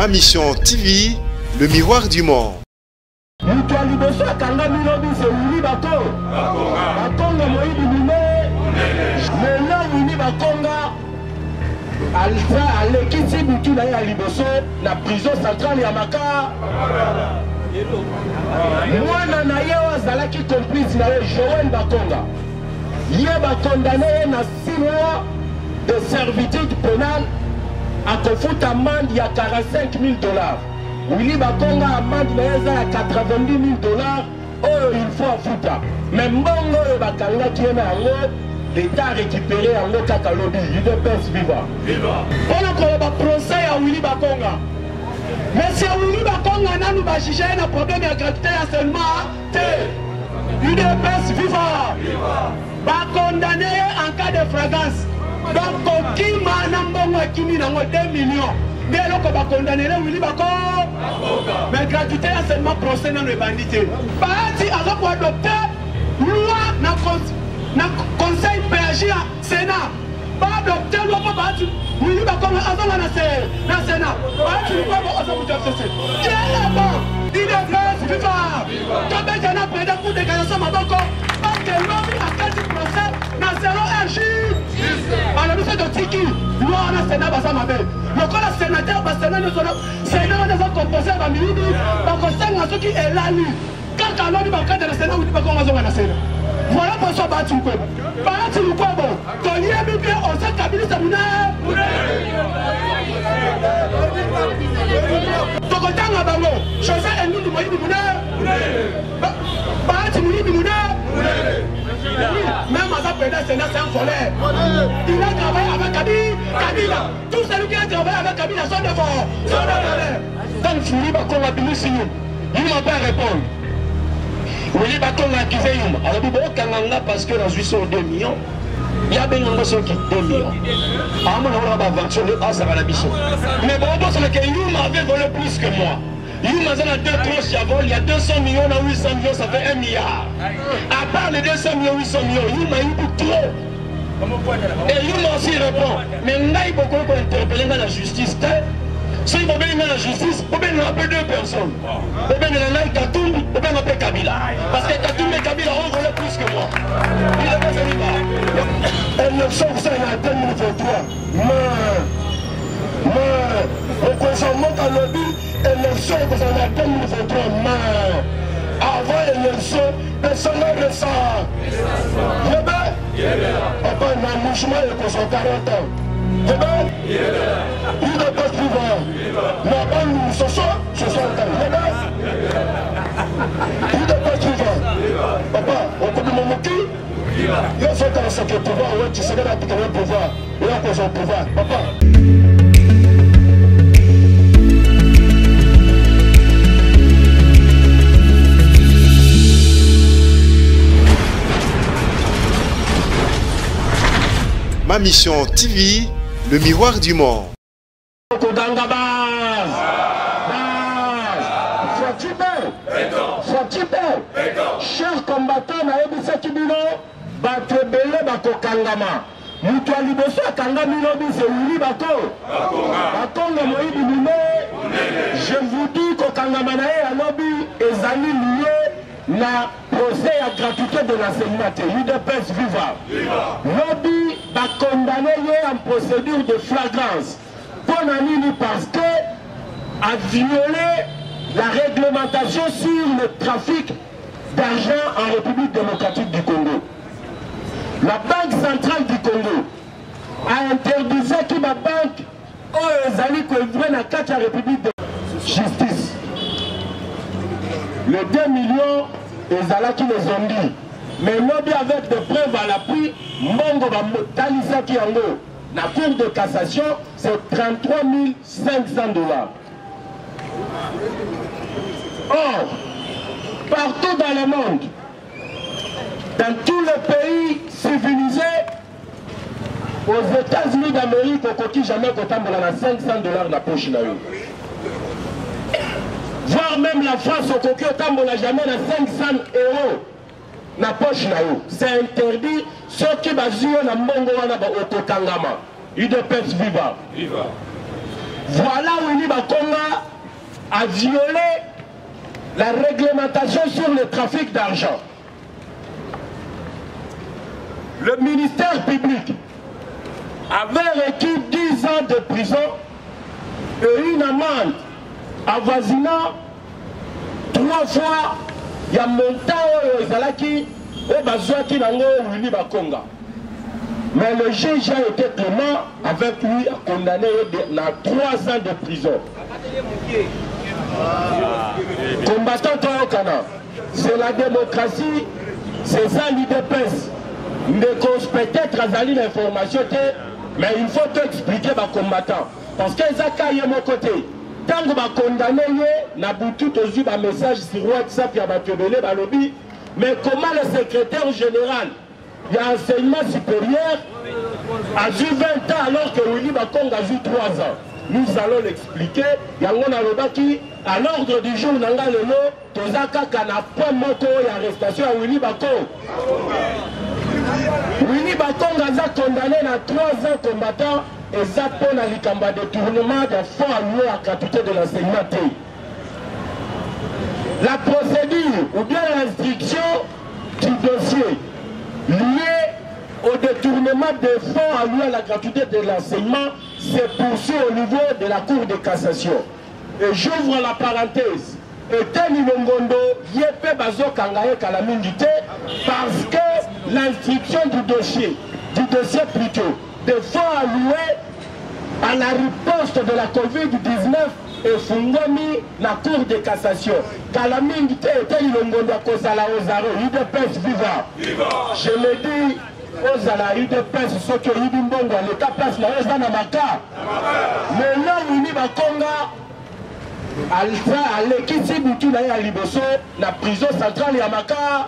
Ma Mission TV, le miroir du monde. La prison centrale ya Maka. Mwana na ye azalaki complice na Joël Bakonga. Yeba condamné na 6 mois de servitude pénale à kofuta amende ya $45 000. Willy Bakonga amende na yeza ya $90 000. Oh, il faut afuta. Mais mbongo oyo bakangaki ye na yango, l'État a récupéré yango kaka lobi. UDPS viva. Mpona koloba procès ya Willy Bakonga. Monsieur Willy Bakonga nanu bajije na problème ya gratuité ya seulement te. UDPS viva. Ba condamné en cas de flagrance. Donc kokima na mbongo ekimi nango 2 millions. Dès lors que ba condamné Willy Bakonga. Mais gratuité ya seulement procès nanu ebandité. Baati azoko adopter loi na conseil PAG à Sénat. Pas adopter loi pour baati Willy Bakonga azonga na Sénat. Baati loi pour azonga cesser. Qui est là-bas? UDPS viva. Tobe jana président pour déclaration maboko. Parce que l'homme a 4 procès na 0 RJ. Alors nous sommes de Tiki. Loi na Sénat basa mabe. Le corps la sénateur Sénat nous Sénat nous a composé à Bamini. Parce que c'est un qui est là lui. Quand l'homme va de la Sénat ou pas qu'on va na Sénat. Voilà pour ça battu quoi. Battu quoi bon. Quand il y a bien on sait cabinet ça muna. Tokotanga bango. Chose ennemi du moyen du muna. Battu du muna. Même à sa présidence, c'est un volet. Il a travaillé avec Kabila. Tout celui qui a travaillé avec Kabila sont devant. Quand Willy Bakonga Bilusi, il m'a pas répondu. Willy Bakonga accusé Yuma. Alors, il y a un parce que dans 802 millions, il y a bien un qui 2 millions. Ah, moi, on va aventurer à la mission. Mais bon, parce que Yuma avait volé plus que moi. Yuma a 2 tranches à vol, il y a 200 millions dans 800 millions, ça fait 1 milliard. À part les 200 millions, 800 millions, Yuma a eu trop. Et Yuma aussi répond, mais il y a beaucoup d'interpeller dans la justice. Si vous venez dans la justice, vous venez appeler 2 personnes. Vous venez dans la Katoum, vous venez appeler Kabila. Parce que Katoum et Kabila ont volé plus que moi. Il est pas celui-là. Elle ne sort ça en 2023. Mais, au consentement à l'objet, élection que ça en 2023, mais avant l'élection, personne n'a de ça. Papa, un mouvement de 40 ans. Il ne peut plus voir. Non, pas nous, ce soir, ce soir, il ne peut plus voir. Papa, on peut nous moquer. Il faut que ce que le pouvoir, tu sais là, tu connais le pouvoir. Il y a quoi son pouvoir. Papa. Ma Mission TV, le miroir du monde. Chers combattants, naebisa kibino batebele bakokangama. Mutu aliboso akangami lobi c'est Willy Bakonga moyibi mine. Je vous dis kokangama na ye alobi ezali lié na procès à gratuité de l'enseignement. UDPS viva. Lobby va condamner en procédure de flagrance. Pour Nanini parce que a violé la réglementation sur le trafic d'argent en République démocratique du Congo. La Banque centrale du Congo a interdit que ma banque Ezali Kouevre na la République de justice. Les 2 millions Ezala qui les ont dit. Mais lobby avec des preuves à l'appui, Mongo va Talisa Kiango. La Cour de cassation, c'est 33 500 $. Or, partout dans le monde, dans tous les pays civilisés, aux États-Unis d'Amérique, au coquille jamais qu'on a 500 $ la poche là. Voire même la France, au coquille on n'a jamais 500 € la poche là. C'est interdit. Ceux qui basent na mbongo wana ba otokangama. UDPS viva. Voilà Willy Bakonga a violé la réglementation sur le trafic d'argent. Le ministère public avait requis 10 ans de prison et une amende avoisinant 3 fois il y a montant ezalaki au bazouaki nango Willy Bakonga. Mais le juge a été clément avec lui à condamner à 3 ans de prison. Combattant Toyokana, c'est la démocratie, c'est ça l'IDPS. Mais peut-être azali l'information, mais il faut t'expliquer aux combattants. Parce que Zaka est mon côté. Tant que je condamné, je vais un message sur WhatsApp, il y a un lobby. Mais comment le secrétaire général, il y a enseignement supérieur, a eu 20 ans alors que Willy Bakonga a eu 3 ans. Nous allons l'expliquer. Il y a un qui, à l'ordre du jour, il y a un Tozaka Kanapa Moko et arrestation à Willy Bakonga. Willy Bakonga a condamné à 3 ans combattant et ça pour la likamba de tournement de fonds alloués à gratuité de l'enseignement. La procédure ou bien l'instruction du dossier lié au détournement des fonds alloués à la gratuité de l'enseignement se poursuit au niveau de la Cour de cassation. Et j'ouvre la parenthèse. Et Teni Longondo, Yepe Bazo Kangaye Kalamindité, parce que l'instruction du dossier plutôt, des fonds alloués à la riposte de la Covid-19 et Fungomi, la Cour de cassation. Kalamindité et Teni Longondo Kozala Ozaro, UDPS viva. Je me dis, Ozala UDPS, ceux qui ont eu du bongo, l'État place la Ozana Maka. Mais là, Willy Bakonga, alekisi butu na ye ya liboso na prison centrale ya Maka.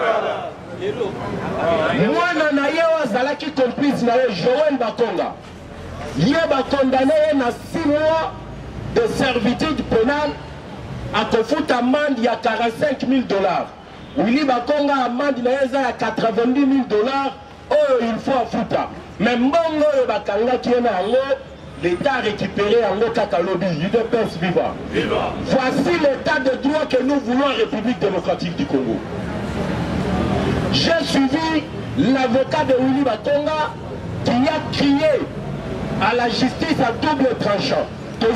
Mwana na ye azalaki complice na ye Joël Bakonga. Ye bakondamné ye na 6 mois de servitude pénale à kofuta amende ya 45 000 $. Willy Bakonga amende na ye eza ya 90 000 $. Oh, il faut afuta. Mais mbongo oyo bakangaki ye na yango, l'État a récupéré en Lokakalobi, UDPS viva. Voici l'état de droit que nous voulons en République démocratique du Congo. J'ai suivi l'avocat de Willy Bakonga qui a crié à la justice à double tranchant.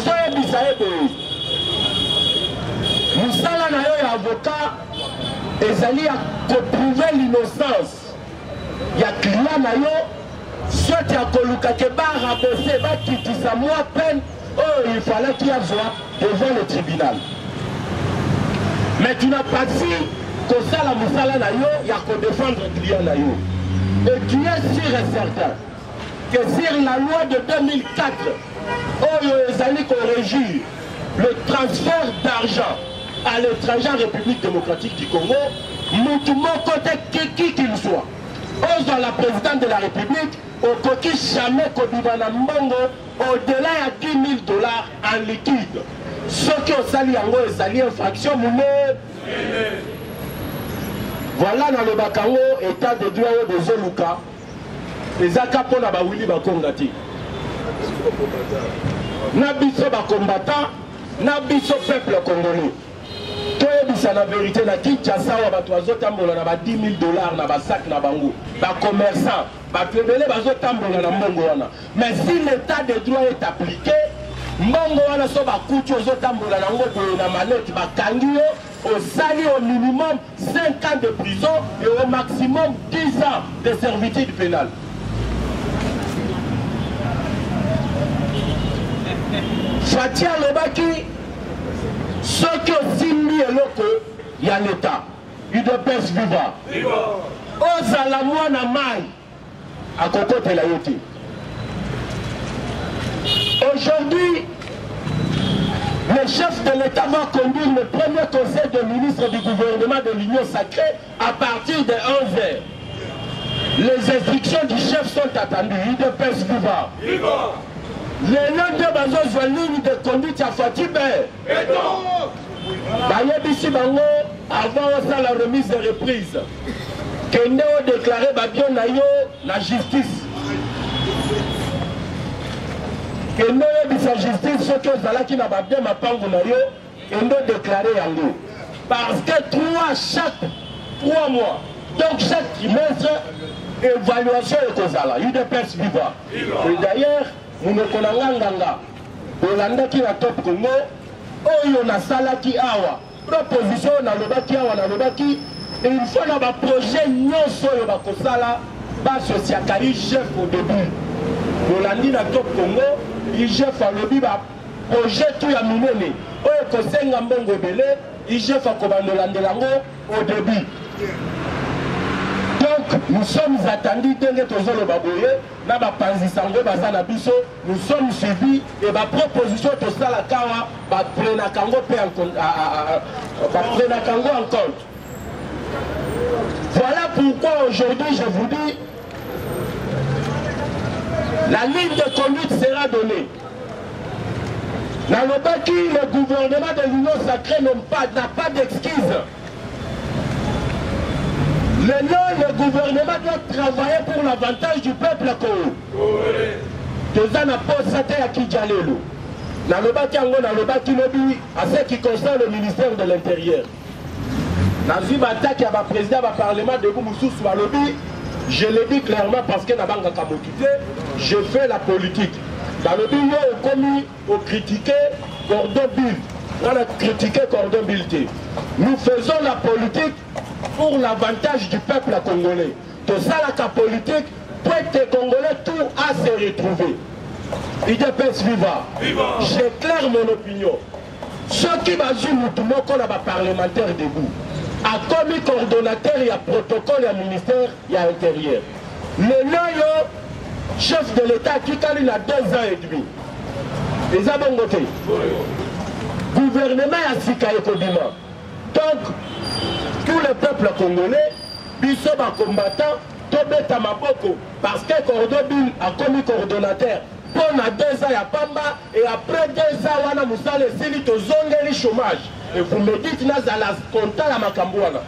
Moussala na yo avocat ezali à prouver l'innocence. Il y a client na yo soit il y a Koluka qui va rabaisser, va quitter sa moi peine, oh, il fallait qu'il y ait devant le tribunal. Mais tu n'as pas dit que ça, la moussala na yo, il y a qu'à défendre le client na yo. Et tu es sûr et certain que sur la loi de 2004, oh, les années qu'on régit le transfert d'argent à l'étranger en République démocratique du Congo, nous tout mon côté qui qu'il soit. Ose dans la présidente de la République, au coquille jamais Kodibana Mbongo, au-delà de 10 000 $ en liquide. Ceux qui ont sali en haut et sali infraction, voilà dans le Bakango, état de droit de Zoluka, les acapons à Willy Bakongati. Nabiso combattant, Nabiso peuple congolais. C'est la vérité, na Kinshasa wa bato bazotambola na ba 10 000 $ na ba sac na bango, ba commerçant, ba pebele bazotambola na mbongo wana. Mais si l'état de droit est appliqué, mbongo wana so ba kutu ozotambola na ngo na malette ba kangi au sali au minimum 5 ans de prison et au maximum 10 ans de servitude pénale. Fatia Lobaki, ceux qui ont signé il y a l'État. UDPS viva. Ozala mwana mai à côté de la Yoti. Aujourd'hui, le chef de l'État va conduire le premier conseil de ministres du gouvernement de l'Union sacrée à partir de 11h. Les instructions du chef sont attendues. UDPS viva. Les noms de Bazo ligne de conduite à Fatibé. Bayebisi Bango, avant la remise de reprise, Kende a déclaré Babion Nayo la justice. que nous sa justice ce que zalaki na ba bien mapango na yo et nous déclarer yango parce que chaque 3 mois donc chaque trimestre évaluation et kozala UDPS viva et d'ailleurs nous ne connaissons Olanda qui la top Congo oyo na salaki awa proposition na lobaki awa na lobaki et une fois na ba projet nyonso yo ba kosala ba sociakali chef au début Olandi na top Congo IGF a lobi ba projet tout ya minene oyo kosenga mbongo ebele IGF a kobandolandelango au début. Donc nous sommes attendus dès que nous nous sommes suivis et ma proposition de ça la kawa prenne en compte. Voilà pourquoi aujourd'hui je vous dis la ligne de conduite sera donnée. Dans le Baki, le gouvernement de l'Union sacrée n'a pas d'excuses. Le gouvernement doit travailler pour l'avantage du peuple congolais. Toza na posate ya Kijalelo. Na lobaki ango na lobaki lobi à ce qui concerne le ministère de l'Intérieur. Na zi batak ya ba président ba parlement de Boumoussous ba lobi, je le dis clairement parce que na banga kamokité, je fais la politique. Dans le bureau, on commis, on critiqué Cordon Bill. On a critiqué Cordon Bill. Nous faisons la politique pour l'avantage du peuple congolais. Tout ça, la politique, pour être congolais, tout à se retrouver. UDPS viva. J'éclaire mon opinion. Ceux qui basent nous qu'on a des parlementaires debout. A commis coordonnateur, il y a protocole, il y a ministère, il y a intérieur. Le noyau, chef de l'État qui a 2 ans et demi. Les abongotés. Gouvernement à Sika et Kodima. Donc, tout le peuple congolais, biso ba combattant, Tobeta Maboko, parce que Cordobin a commis coordonnateur. Pendant 2 ans à Pamba, et après 2 ans, on a moussale sili to zongeli chômage. Et vous me dites, Nazala, compta la Makambouana.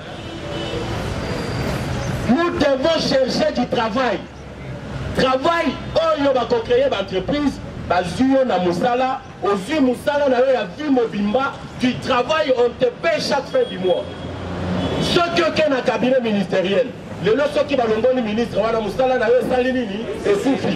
Nous devons chercher du travail. Travail, on va créer une entreprise, bazuyo na musala, ozu musala na yo ya vie mobimba, tu travailles, on te paie chaque fin du mois. Ceux qui ont un cabinet ministériel, les ceux qui vont le ministre, wana musala na yo salinini et soufi.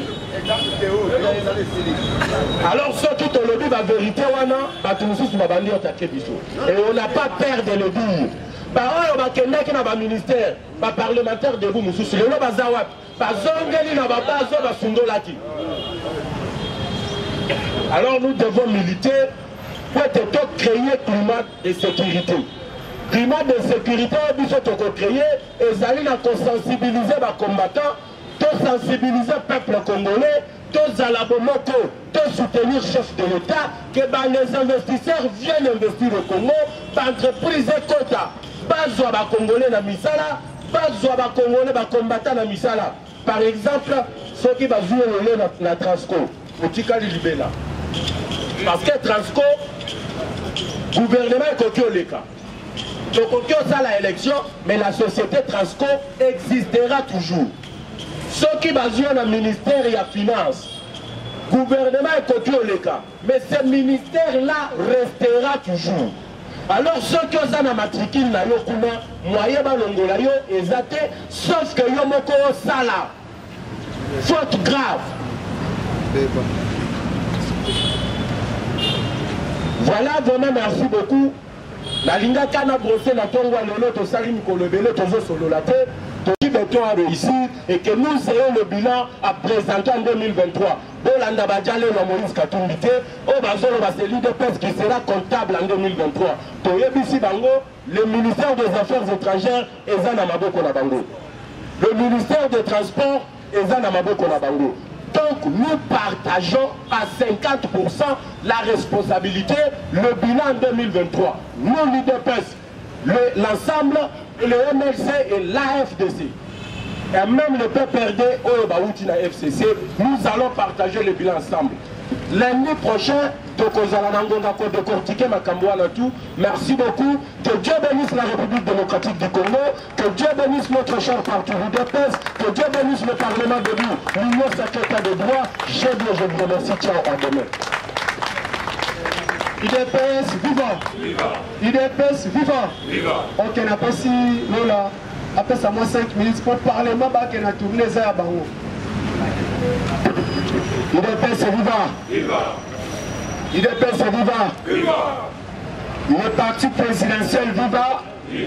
Alors ceux qui te le disent la vérité, wana, batumususu babandi otake biso. Et on n'a pas peur de le dire. Bah on va kenaki na ba ministère, ba parlementaire de Boumoussous, le bazawat. Alors nous devons militer pour créer un climat de sécurité. Climat de sécurité, nous devons créer et sensibiliser les combattants, sensibiliser le peuple congolais, soutenir le chef de l'État, que les investisseurs viennent investir au Congo, l'entreprise est quota, pas les Congolais dans Misala, pas les Congolais combattants dans Misala. Par exemple, ceux qui vont jouer dans Transco, au Tikali Libela. Parce que Transco, le gouvernement est coquille au Leka. Donc, coquille ça l'élection, mais la société Transco existera toujours. Ceux qui vont jouer dans le ministère et la finance, le gouvernement est coquille au Leka. Mais ce ministère-là restera toujours. Alors ceux qui ont la matricule na yo kuna moyen balongola yo ezate sauf que yo moko sala faute grave. Voilà, vraiment merci beaucoup. La linga kana brossé na tongwa lolo to sali mikolo belé tozo solo la terre. Tout béton a réussi et que nous ayons le bilan à présenter en 2023. Bolanda Badjale na Moïse Katumbité, au Bazolo Baseli de Pes qui sera comptable en 2023. Toyebisi Bango, le ministère des Affaires étrangères est Zana Maboko na Bango. Le ministère des Transports est Zana Maboko na Bango. Donc nous partageons à 50% la responsabilité, le bilan en 2023. Nous, l'UDPS, l'ensemble, le MLC et l'AFDC. Et même le PPRD, FCC, nous allons partager le bilan ensemble. lundi prochain, décortiquer ma Kamboana tout. Merci beaucoup. Que Dieu bénisse la République démocratique du Congo. Que Dieu bénisse notre cher parti UDPS. Que Dieu bénisse le Parlement de l'Union secrétaire de droit. Je vous remercie. Ciao, à demain. UDPS vivant. UDPS vivant. Ok, n'a pas si Lola. Après ça, moi 5 minutes pour parler. Moi, je vais tourner ça à Bango. UDPS vivant. UDPS vivant. Le parti présidentiel vivant.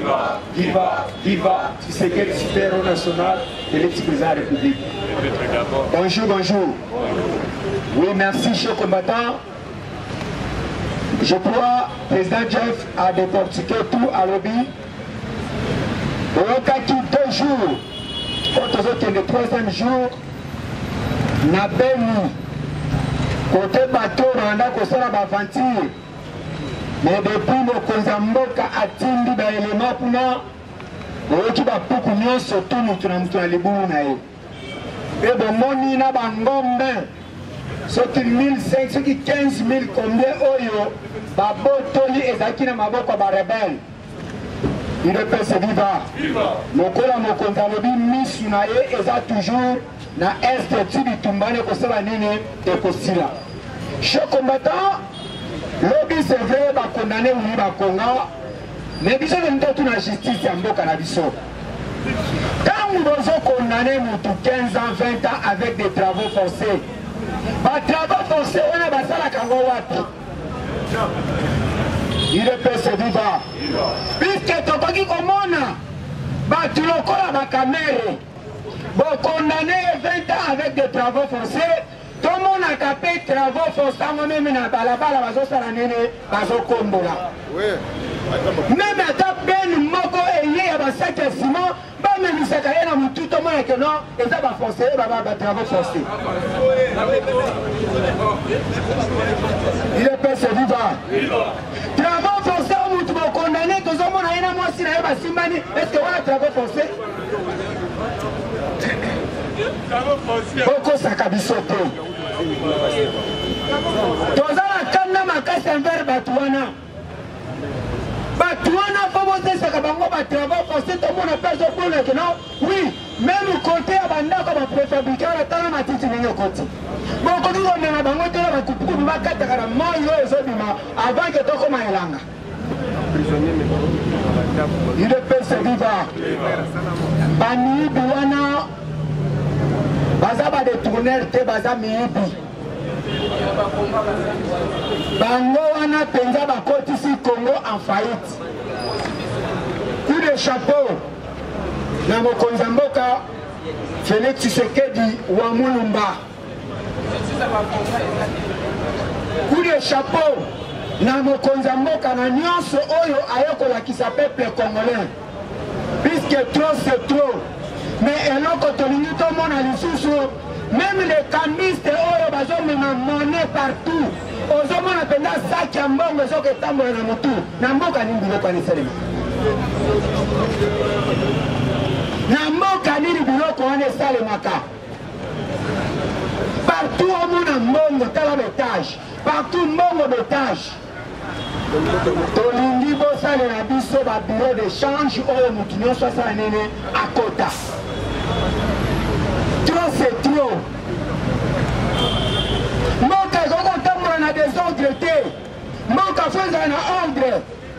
Viva. Tu sais quel super national de l'ex-président de la République. Bonjour. Oui, merci, chers combattants. Je crois que le président Jeff a décortiqué tout à l'objet. Au cas qui 2 jours, le 3e jour, na Beni, côté bateau, on a construit la aventure. Mais depuis le Kozamboka a tindi l'élément pour nous, on a beaucoup de surtout nous dans les bouts. Et bon, moni na bangombe, ceux qui 1500, ceux qui 15 000 combien oyo, babotoli ezaki na maboko ba rebelle. Il est passé viva. Mokola mokonza lobi misu na ye eza toujours na est tibi tumbane kosala nini ekosila. Chers combattants, lobi c'est vrai ba condamné ou ba konga, mais biso de ndoto na justice ya mboka na biso. Quand nous devons condamner mutu 15 ans, 20 ans avec des travaux forcés, ba travaux forcés on a basala kango wapi. Il est passé viva. Puisque tu as dit comment tu l'as la caméra. Bon, condamné 20 ans avec des travaux forcés. Tout le monde a capé travaux forcés. Même à la balle, même à ta peine, Moko et Yé, à sac et ciment, même si ça a tout le monde que non, et ça va forcer, travaux forcés. Il est passé viva. Travaux forcés, on m'a condamné, que ce monde a un mois si est-ce que on a travaux forcés? Beaucoup ça cabisoté. Dans la canne, ma casse un verre Batouana. Batouana, faut monter ce que Bango va travaux forcés, tout le monde a perdu au point que non. Oui, même côté à Banda comme préfabriqué, on a tant de matite sur le côté. Bon, quand on a Bango, on a coupé pour ma carte à la main, avant que tu commences à l'anga. Il est passé vivant. Bani Biwana. Bazaba de tourner te baza miibi. Bango wana penza bakoti si Congo en faillite. Coup de chapeau. Na mokonzi mboka Félix Tshisekedi wa Mulumba. Coup de chapeau. Na mokonzi mboka na nyonso oyo ayokola qui s'appelle peuple congolais. Puisque trop c'est trop. Mais eloko tolingi to mona lisusu même les camistes oyo bazomema monnaie partout ozomona penda saki ya mbongo ezoka etambola na motu na mboka nini biloko wana esalema na mboka nini biloko wana esalemaka partout omona mbongo tala betage partout mbongo betage tolingi bosalela biso babiro de change oyo motu nyonso asala nini akota. Trop c'est trop. Moka koko tambola na désordre te. Moka fwenza na ordre.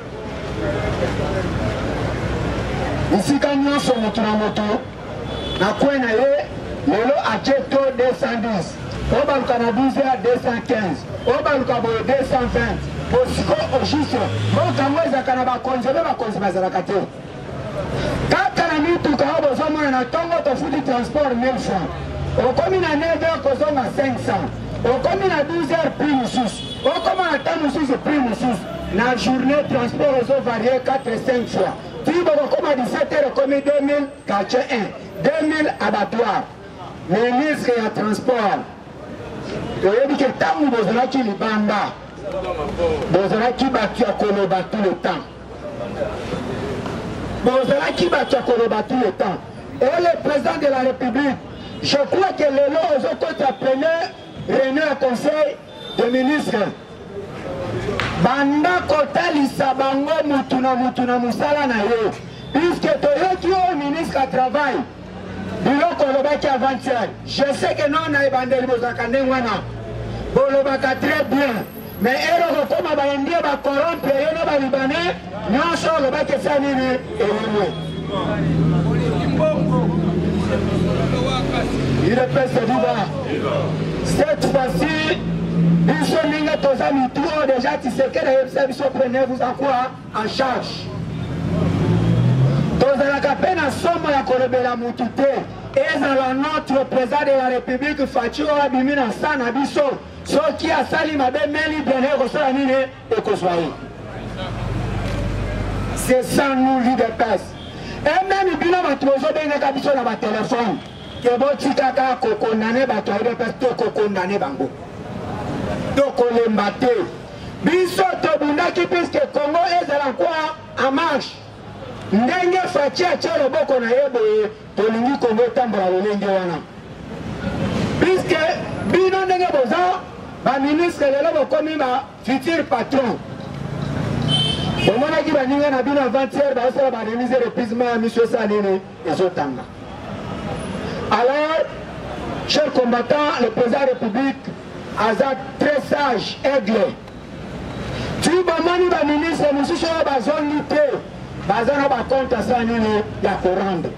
Isika nyonso motu na motu na kwena ye lelo acheto 210. Obaluka na 12 à 215. Obaluka boyo 220. Bosiko au juste. Moka mweza kana bakonze bazalaka te. Kaka na mituka oyo bozomona na ntongo tofuti transport 1000 francs. Okomi na 9h kozonga 500. Okomi na 12h prix mosusu. Okomi na temps mosusu prix mosusu. Na journée transport ezovarie 4-5 fois. Tibo okoma 17h okomi 2000 quartier 1. 2000 abattoir. Ministre ya transport. Oyebi ke ntango bozalaki libanda. Bozalaki bato ya koloba tout le temps. Bozala qui va tout le temps. Et le président de la République, je crois que le lot aux autres appelés réunion au conseil, de ministre banda kotalisa bango mutu na musala na yo puisque toyoki oyo ministre à travail biloko olobaki avant-hier. Je sais que non na ebandeli bozalaka ndenge wana bolobaka très bien mais eloko koma bayendi bakorompe yo na balibanais nyonso olobaki esa nini elimwe. Il peut se dire cette fois-ci biso ninga toza mitu oyo déjà Tshisekedi ayebisa biso prenez-vous en quoi en charge. Tozalaka mpe na somo ya kolobela mutu te ezala notre président de la République Faci oyo abimi na sa na biso soki asali mabe meli bene ekosala nini ekozwa ye. C'est ça nous l'UDPS. Et même bino bato bozobengaka biso na batelefone ke botikaka kokondane bato ya UDPS to kokondane bango to kolemba te biso tobundaki puisque Congo ezala kwa en marche ndenge Faci atia loboko na ye boye tolingi Congo etambola lolenge wana puisque bino ndenge boza baministre lelo bokomi ba futur patron omonaki baninga na bino avant-hier baosala baremise repisement ya miso esala nini ezotanga. Alors, chers combattants, le président de la République aza très sage, aigle. Tu bamani ba ministre mosusu oyo bazongi te baza na bacompte asa nini ya korendre.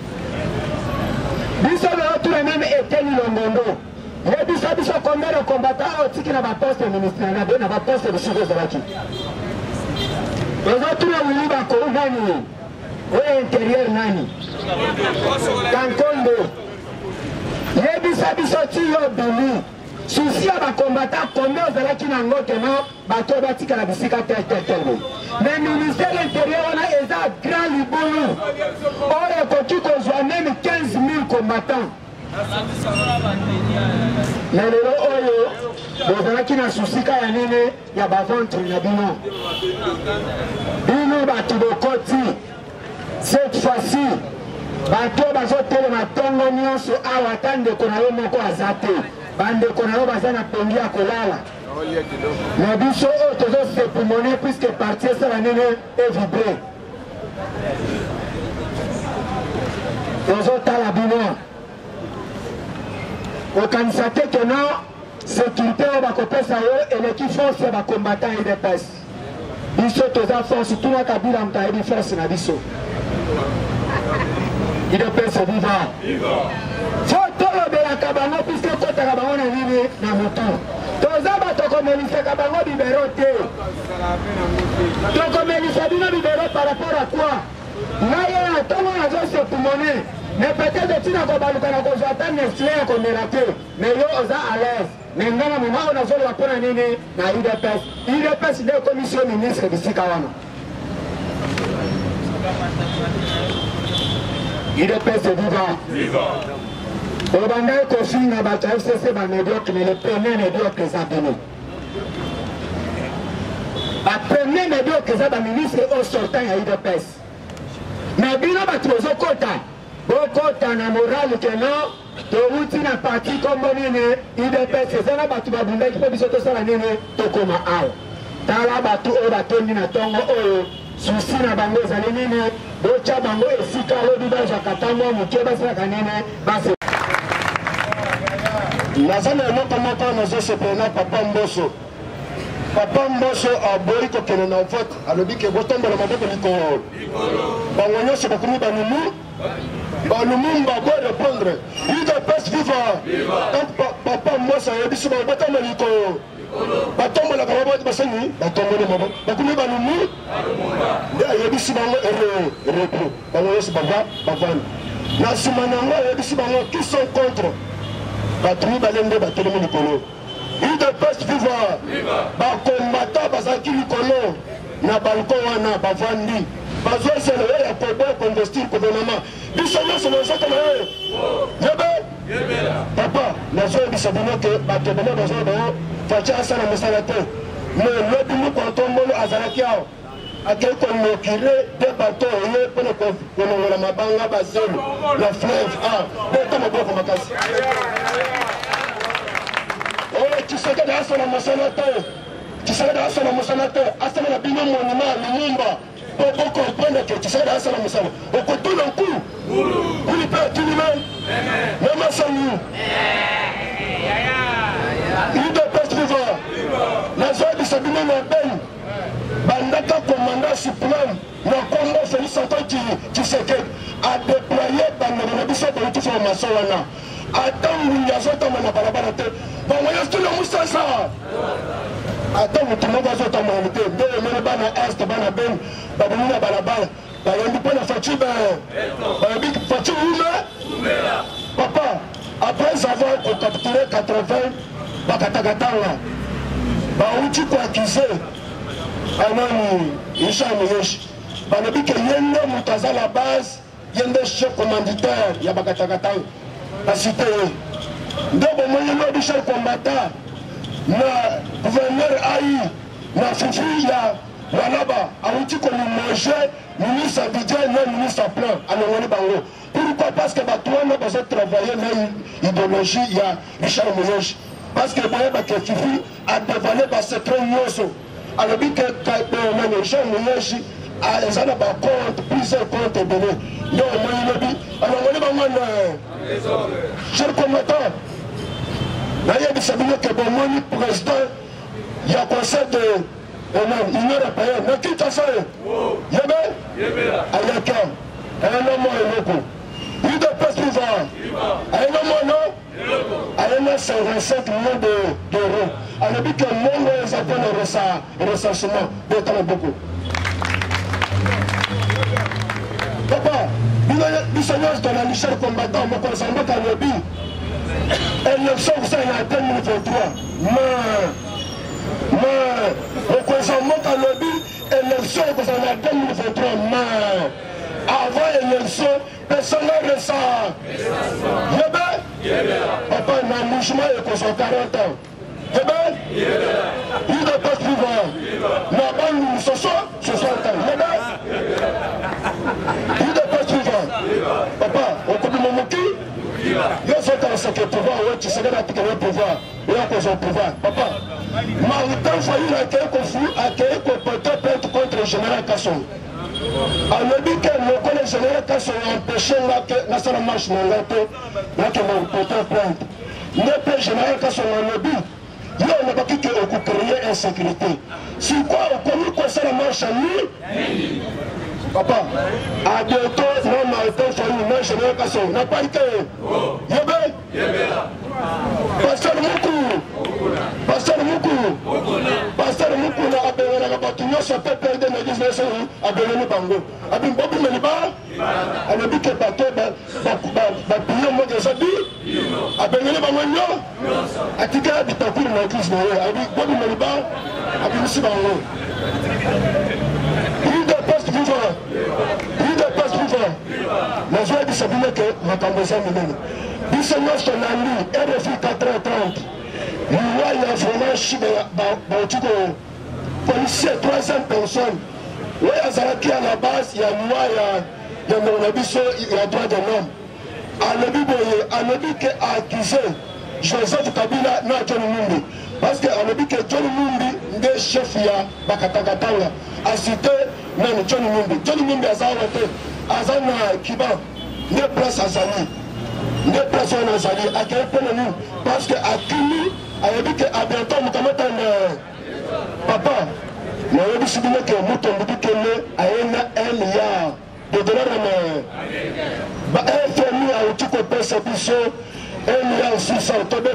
Biso lelo tuna meme eteni longondo yebisa biso combien de combattants oyo tiki na baposte ministériel na baposte bisiko ezalaki. Tozotuna wili bakolu nani oyo intérieur nani Kankondo yebisa biso ti yo bili susi ya bakombata combien ozalaki na ngo keno bato batikala bisika tel mais ministère intérieur wana eza grand libulu oyo ekoki kozwa meme 15 000 combattants mais lelo oyo bozalaki na susika ya nini ya baventre na bino bato bokoti cette fois-ci bato bazotelema ntongo nyonso awa ata ndeko na yo moko aza te bandeko na yo baza na pongi ya kolala na biso oyo tozosepumone puisque parti esala nini evibre tozotala bino okanisa te ke no sécurité oyo bakopesa yo eleki force ya bakombatant UDPS biso toza force tuna Kabila moto ayebi force na biso UDPS vivant fo tolobelaka bango puisque kotaka bango na nini na motu toza bato komelisaka bango bibero te tokomelisa bino bibero par rapport à quoi ngai ye na ntongo nazosepumone mais peut-être tina kobaluka na kozwa ata nestle ya komela te mais yo oza à l'aise mais nga na moma oyo nazoloba mpo na nini na UDPS nde commission ministre bisika wana UDPS vivant obandai kofinga bato ya FCC bamédiocre mais le premier médiocre eza bino bapremier médiocre eza baministre oyo sortant ya UDPS mais bino bato bozokota bokota na morale ke no touti na parti kombo nini UDPS eza na bato babundaki mpo biso tosala nini tokoma awa tala bato oyo batondi na ntongo oyo susi na bango ezali nini botya bango esika alobi bazwaka ntango moke basalaka nini base naza na eloko moko nazosepela papa Mboso aboyi kokende na vote alobi ke botombola maboko likolo bango nyonso bakomi balumu mbabo répondre UDPS vivant donc papa Mboso ayebiso bango botombola likolo batombolaka maboko basani batomboli maboko bakomi balumu nde ayebisi bango repos bango nyonso bavandi na nsima nango ayebisi bango qui sont contre bato mibale nde batelemi likolo UDPS vivant bakombata bazalaki likolo na balcon wana bavandi bazosela ye ya koboya konvestir gouvernement biso nyonso nazaka na ye yebe papa nazoyebisa bino ke bato bana bazoya bango Faci asala mosala te mais lobi moko ntombolo azalaki awa akei konokile de bato oye mpona konongola mabanga bazelo na fleuve a beta maboko makasi oyo Tshisekedi asala mosala te. Tshisekedi asala mosala te. Asala na bino monument Lumumba. Pour comprendre que Tshisekedi asala mosala. Okotuna nku. Kuli pe tunime. Mama sangu. UDPS viva. Na zodi sabino na ben. Bandaka commandant suprême. Na Congo Félix Antoine Tshisekedi a déployé bandaka na biso pour tout formation wana. Attends, il y a zota mana balabala te. Bon, moi je te le moussasa. Attends, tu m'as pas zota mana te. De mena bana est bana ben. Babuna balabala. Ba yendi pona fachi ba. Ba yebi fachi ume. Papa, après avoir capturé 80 bakatakatanga. Ba uti ko accusé. Anani Isha Moyeshi. Ba nebi ke yende mutaza la base, yende chef commanditaire ya bakatakatanga. La cité, donc moi je suis combattant, na gouverneur Aïe, na Fifi ya Wanaba, a outil qu'on mangeait, ministre Abidjan, non ministre à plan, à l'Ongoni Bango. Pourquoi? Parce que toi, on a besoin de travailler dans l'idéologie, il y a Richard Moyesh. Parce que Fifi a dévoilé par ce train Nyoso. Alors que Richard Moyesh a les années par compte, plusieurs comptes donnés. Non, moi je dis, alors on est vraiment chers combattants, il y a que bon président, il y a un conseil de l'Union européenne, mais qui t'a fait? Il y a qu'un, un homme et l'autre. Il de passe vivant, un homme non, il y a 55 millions d'euros. Alors que le monde est en recensement, d'autant beaucoup. Papa, bisognos de la Michel combattant, mon concernant à l'obbi. Élection, vous savez, en 2023. Mais, au concernant à l'obbi, élection, vous savez, en 2023. Mais, avant l'élection, personne n'a ressent. Papa, un mouvement est constant 40 ans. Il ne passe plus vivant. Là-bas, nous sommes 60 ans. Il ne passe plus vivant. Papa, on coupe mon moki. Il y a ce qui est pouvoir. Tu sais que le pouvoir. Il y a un pouvoir. Papa, Maritain Fayoul a accueilli porter plainte contre le général Kasson. On a dit que le général Kasson a empêché la marche de l'auto. Là, que mon porteur plainte. Le général Kasson a dit. Il y a un paquet qui a créé insécurité. C'est quoi on connaît quoi ça la marche à lui? Papa, à bientôt, non, Maritain Fayoul, non, je n'ai pas ça. On n'a pas été. Pasteur Moukou. Pasteur Moukou n'a pas de bâtiment, ça peut perdre les 19 ans à Béléni Bango. A bien Bobi Meliba, elle a dit que le bateau va payer moi des habits. À Béléni Bango, à Tika Bitakour, on a écrit a dit Bobi Meliba, à Béléni Bango. Il de poste vivant. La joie de Sabine que ma cambosa me 19 ton ami, RFI 4h30. Il y a vraiment chibre, policier, 300 personnes. Oui, il y a la base, il y a moi, il y a mon abisso, il y a droit de l'homme. Alobi qui a accusé Joseph Kabila, non, John Mumbi. Parce que Alobi que John Mumbi, le chef, il y a Bakatakatanga, a cité même John Mumbi. John Mumbi a zavoté, a zavoté Kiba, ne place à Zali. Ne place à Zali, à quel point nous, parce que à Kimi, a dit qu'à bientôt, nous commettons papa. Mais on dit que nous tombons à 1 milliard de dollars. Un famille a outil qu'on peut s'appuyer 1 milliard 600.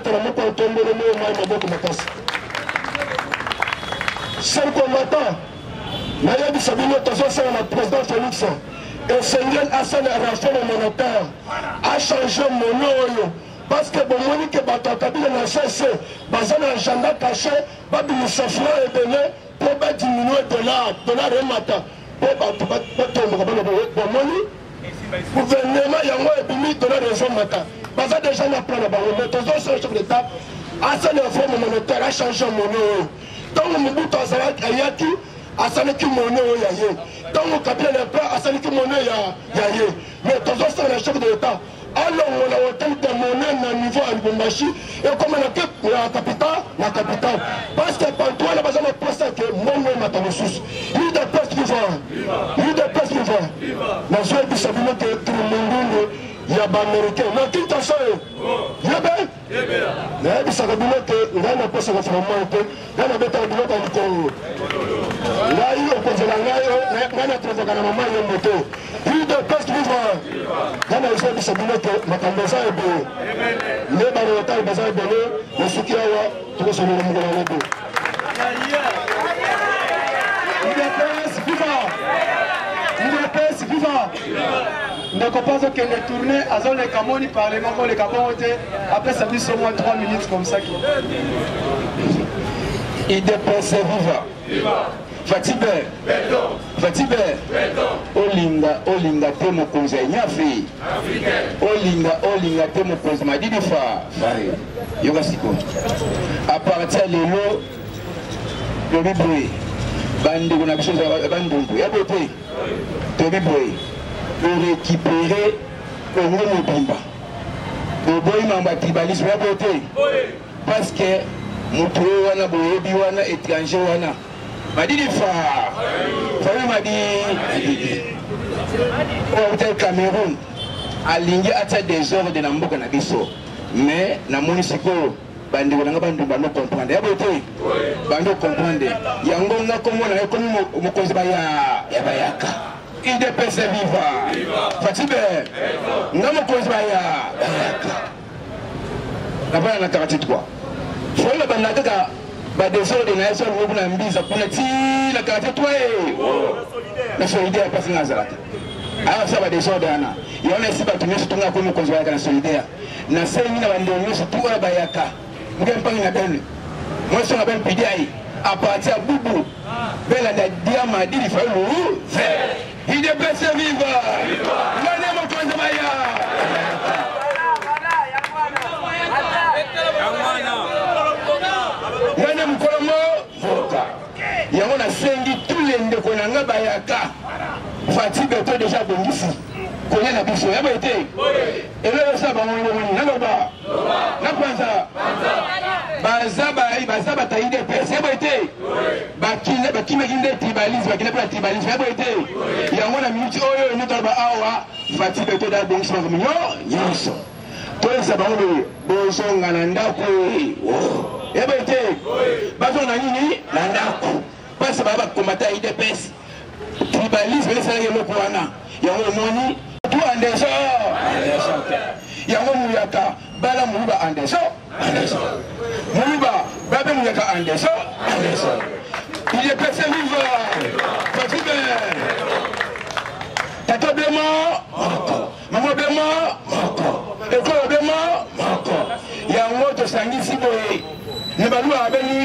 Seul combattant, Naya Bissabino, le président Félix, et Seigneur Hassan Rafale monétaire, a changé mon nom. Parce que bon, Monique Batakabila n'a cessé, basé dans l'agenda caché, Babi Moussafra est donné pour diminuer dollar et matin. Bon, Monique, gouvernement, il y a moins de 1000 dollars de matin. Basé déjà dans le plan de Bango, mais tous les chefs d'État, Hassan Rafale monétaire a changé mon nom. Tant que Mobutu Ayaki, Hassan qui mon nom yaye. Tant que Kabila n'a pas Hassan qui mon nom yaye. Mais tous les chefs d'État, alors on a autant de monnaie à niveau à Lubumbashi et comme on a la capitale parce que partout on a besoin de penser que mon nom est dans le sous il de peste qui va dans ce qui s'appelle que tout le monde il y a des Américains mais qui t'en sort il y a bien mais il s'agit que là on peut se reformer là on a besoin de l'autre encore là il y a posé la là on a trouvé dans la maman il y a moto il de peste qui va là on a besoin de s'amuser que ma tendance est bonne les barreaux ont besoin de donner le soutien à tout ce monde là UDPS viva ne comprends que les tournées à zone les Camoni parlement pour les Camoni après ça dit seulement 3 minutes comme ça qui UDPS viva Fatibé olinga te mokonzi nyafi olinga te mokonzi madidi fa yoka siko à partir de l'eau le biboui bande on a besoin de bandungu ya beauté to biboui pour récupérer le monde mobimba le boy mamba tribalisme ya beauté parce que mutu wana boyebi wana étranger wana madidi fa famille madi au tel Cameroun alingi ata désordre na mboka na biso mais na moni siko bandi ko nga bandu ba no comprendre ya beauté bando comprendre yango nga komo na ko mokonzi ba ya bayaka UDPS viva Fatibé nga mokonzi ba ya bayaka na bana na 43 faut le banda kaka ba désordre na yeso ngo na mbiza kuna ti na 43 na solidaire parce que nazalaka alors ça va désordre ana yona si ba tumeso tunga ko mokonzi ba ya solidaire na sengi na bando nyoso tuwa bayaka mpangi na bene moi je suis PDI à partir de Boubou belle la diama dit il faut le UDPS viva ngane mokonzi baya ngane mukolomo voka yango na sengi tous les ndeko na nga bayaka Fatibé to déjà bongisi konya na biso ya boite elelo sa ba ngoni ngoni na loba na kwanza bazaba ta UDPS ya boite bakime kinde tribalisme bakine pour tribalisme ya boite yango na minute oyo nyoto ba awa Fatibé to da bongisi ba minyo nyoso to esa ba ngoni bozo ngana ndako ya boite bazo na nini na ndako pasa baba komata UDPS tribalisme les salariés loko wana yango moni tout Anderson yango muyaka bala muba Anderson muba babe muyaka Anderson il est passé vivre Fatibé tato bema maman bema école bema yango to sangisi boye ne balua abeni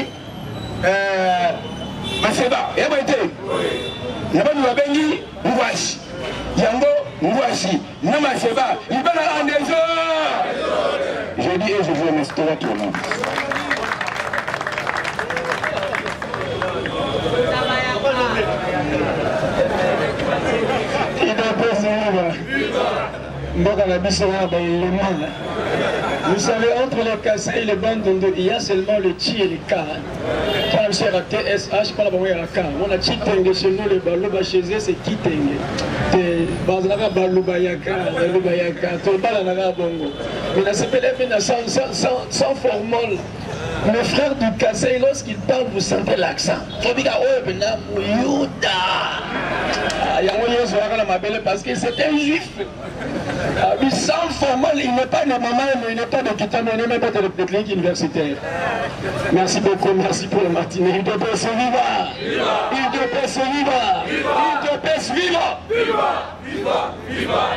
maseba ya boite Nabalu wabengi ngwashi yango ngwashi na maseba ibana Anderson. Je dis et je vous remercie tout le monde. Vous savez, entre les Kassai et les Bandundu, il y a seulement le Chi et le Ka. Quand on sert à TSH, pas la banque à Ka. On a Chi Tenge chez nous, les Balouba chez eux, c'est Ki Tenge. Bazara Balouba Yaka, Balouba Yaka, Tolbala Naga Bongo. Mais c'est sans formol. Mes frères du Kassai, lorsqu'ils parlent, vous sentez l'accent. Parce que c'est un juif. Sans formal, il n'est pas de maman, il n'est pas de Kitano, il n'est même pas de technique universitaire. Merci beaucoup, merci pour le matinée. UDPS viva! UDPS viva! UDPS viva! Viva! Viva!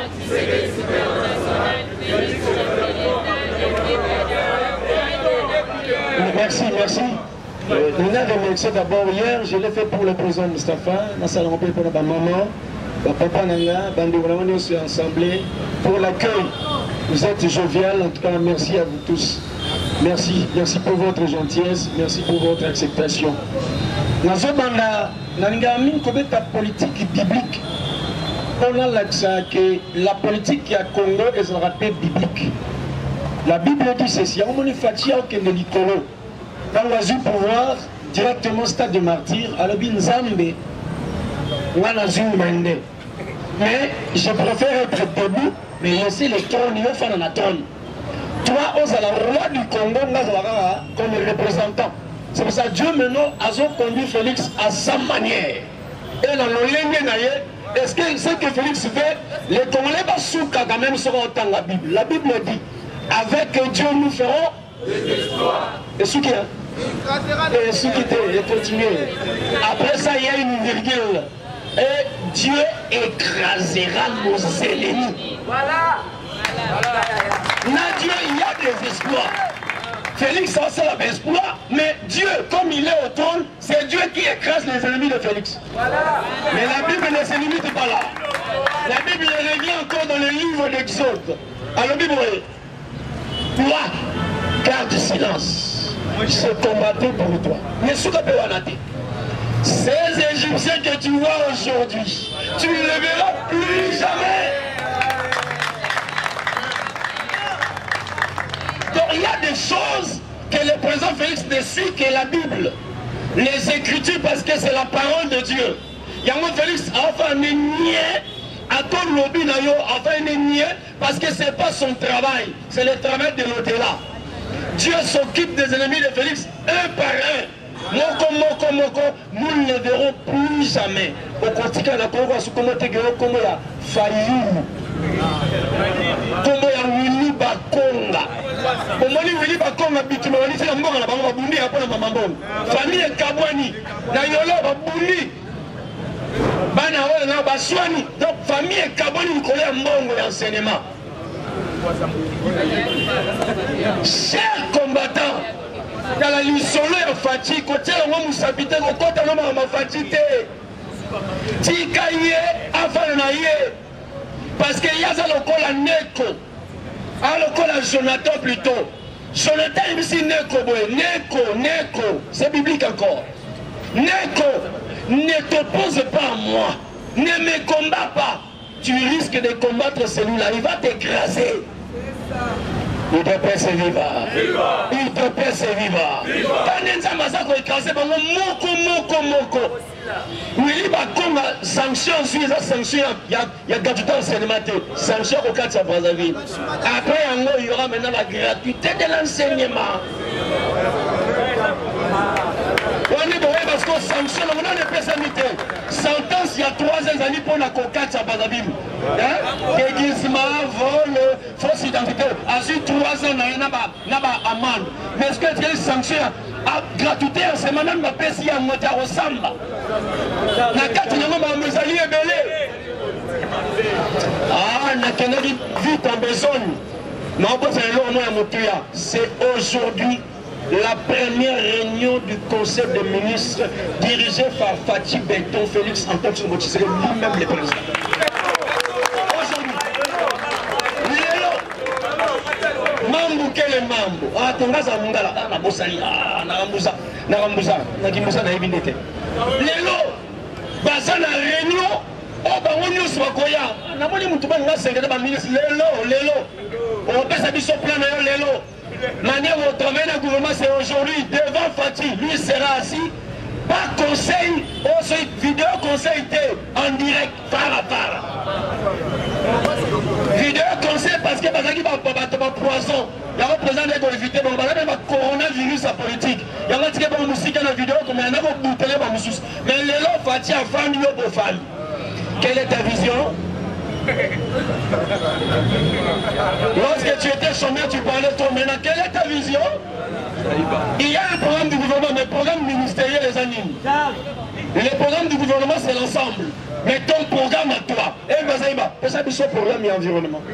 Merci, merci. Nous avons remercié d'abord hier, je l'ai fait pour le président Mustafa, dans sa rencontre pour la maman. Papa Nanga, Bandouramani, on s'est assemblés pour l'accueil. Vous êtes jovial, en tout cas, merci à vous tous. Merci, merci pour votre gentillesse, merci pour votre acceptation. Dans ce banda, Nanga Min Kobeta politique biblique. on a l'accent que la politique qui a Congo est un rappel biblique. La Bible dit ceci, on est fatigué au Nicolo. Quand on a eu pouvoir directement stade de martyr, alors bien Zambé, on a eu Mende. Mais je préfère être debout, mais laisser les trônes, il faut en attendre. Toi, on a le roi du Congo, comme représentant. C'est pour ça que Dieu maintenant a conduit Félix à sa manière. Et dans le est-ce que ce que Félix fait, les Congolais vont souka quand même sur autant la Bible. La Bible dit, avec Dieu nous ferons des exploits. Et ce qui est, et ce qui est, et continuer. Après ça, il y a une virgule. Et Dieu écrasera nos ennemis. Voilà. Là, Dieu, il y a des exploits. Félix, ça c'est l'exploit, mais Dieu, comme il est au trône, c'est Dieu qui écrase les ennemis de Félix. Voilà. Mais la Bible ne se limite pas là. La Bible revient encore dans le livre d'Exode. Alors, Bible, toi, garde silence. Je combattais pour toi. Mais ce qu'on peut en attendre. Ces Égyptiens que tu vois aujourd'hui, tu ne les verras plus jamais. Donc il y a des choses que le président Félix décide que la Bible, les Écritures, parce que c'est la parole de Dieu. Yango Félix a fait un niais, à ton lobby d'ailleurs, a fait un niais, parce que ce n'est pas son travail, c'est le travail de l'au-delà. Dieu s'occupe des ennemis de Félix un par un. Moko, nous ne les verrons plus jamais. Au quotidien, la Congo, comme il y a Fayou, comme il y a Willy Bakonga. Comme il y a Willy Bakonga, il y a Babundi, famille Kabwani, Nayolo, Babundi, Banaola, Baswani. Donc, famille Kabwani, il y a Mbongo d'enseignement. Chers combattants, dans la lisolo ya fatigue, côté on musabite ko kota no ma fatigue. Tika ye afana na ye. Parce que y a ça lokola neko. A lokola Jonathan plutôt. Jonathan il dit neko boy, neko, c'est biblique encore. Neko, ne t'oppose pas à moi. Ne me combats pas. Tu risques de combattre celui-là, il va t'écraser. Il te paie ses vivants. Il te paie ses vivants. Quand il y a écrasé, moko. Oui, comme sanction, il y a sanction, il y a gratuité enseignement. Sanction au cas de Brazzaville. Après, il y aura maintenant la gratuité de l'enseignement. On est bon parce qu'on sanctionne, on a des personnalités. Sentence il y a 3 ans pour la coquette à Brazzaville. Déguisement, vol, fausse identité. Assis 3 ans, il y a une amende. Mais est-ce que tu as une sanction à gratuité en ce moment, ma personne a monté au samba. La 4 ans, ma alliés est belé. Ah, n'a qu'un avis vite en besogne. Non, c'est aujourd'hui la première réunion du conseil des ministres dirigée par Fatih Benton Félix Antoine Tshisekedi, lui-même le président. Aujourd'hui, Mambuke le Mambo, ah, Tongaza Mungala, Nabosali, Narambuza, Nakimbuza, Naibindete. Lelo, Basana réunion, oh, bah, on y soit Koya, Namoni Moutouba, Nassengada, ministre, Lelo, on peut s'habiller sur plan, Lelo. Manière dont on le gouvernement, c'est aujourd'hui devant Fatih. Lui sera assis. Pas conseil, aussi vidéo conseil en direct, par à part. Vidéo conseil parce que Bazaki va poison. Il y a un président de l'éviter, il y a un coronavirus à politique. Il y a un petit peu de musique dans la vidéo, comme il y a un bouteille de moussous. Mais les lots Fatih a famille aux femmes. Quelle est ta vision? Lorsque tu étais chômeur, tu parlais toi maintenant. Quelle est ta vision? Il y a un programme du gouvernement, mais le programme ministériel les anime. Le programme du gouvernement, c'est l'ensemble. Mais ton programme à toi, et Bazaïba, c'est ça le programme et environnement.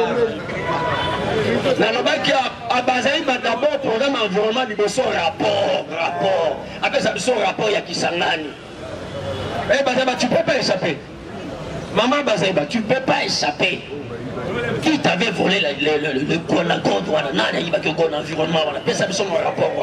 À Bazaïba, d'abord, programme environnement, il y a rapport. Après ça, il rapport, il y a qui s'engane. Et Bazaïba, tu ne peux pas échapper. Maman Bazaïba, tu ne peux pas échapper. Qui t'avait volé la code, nani qui va en environnement, ça besoin de rapport.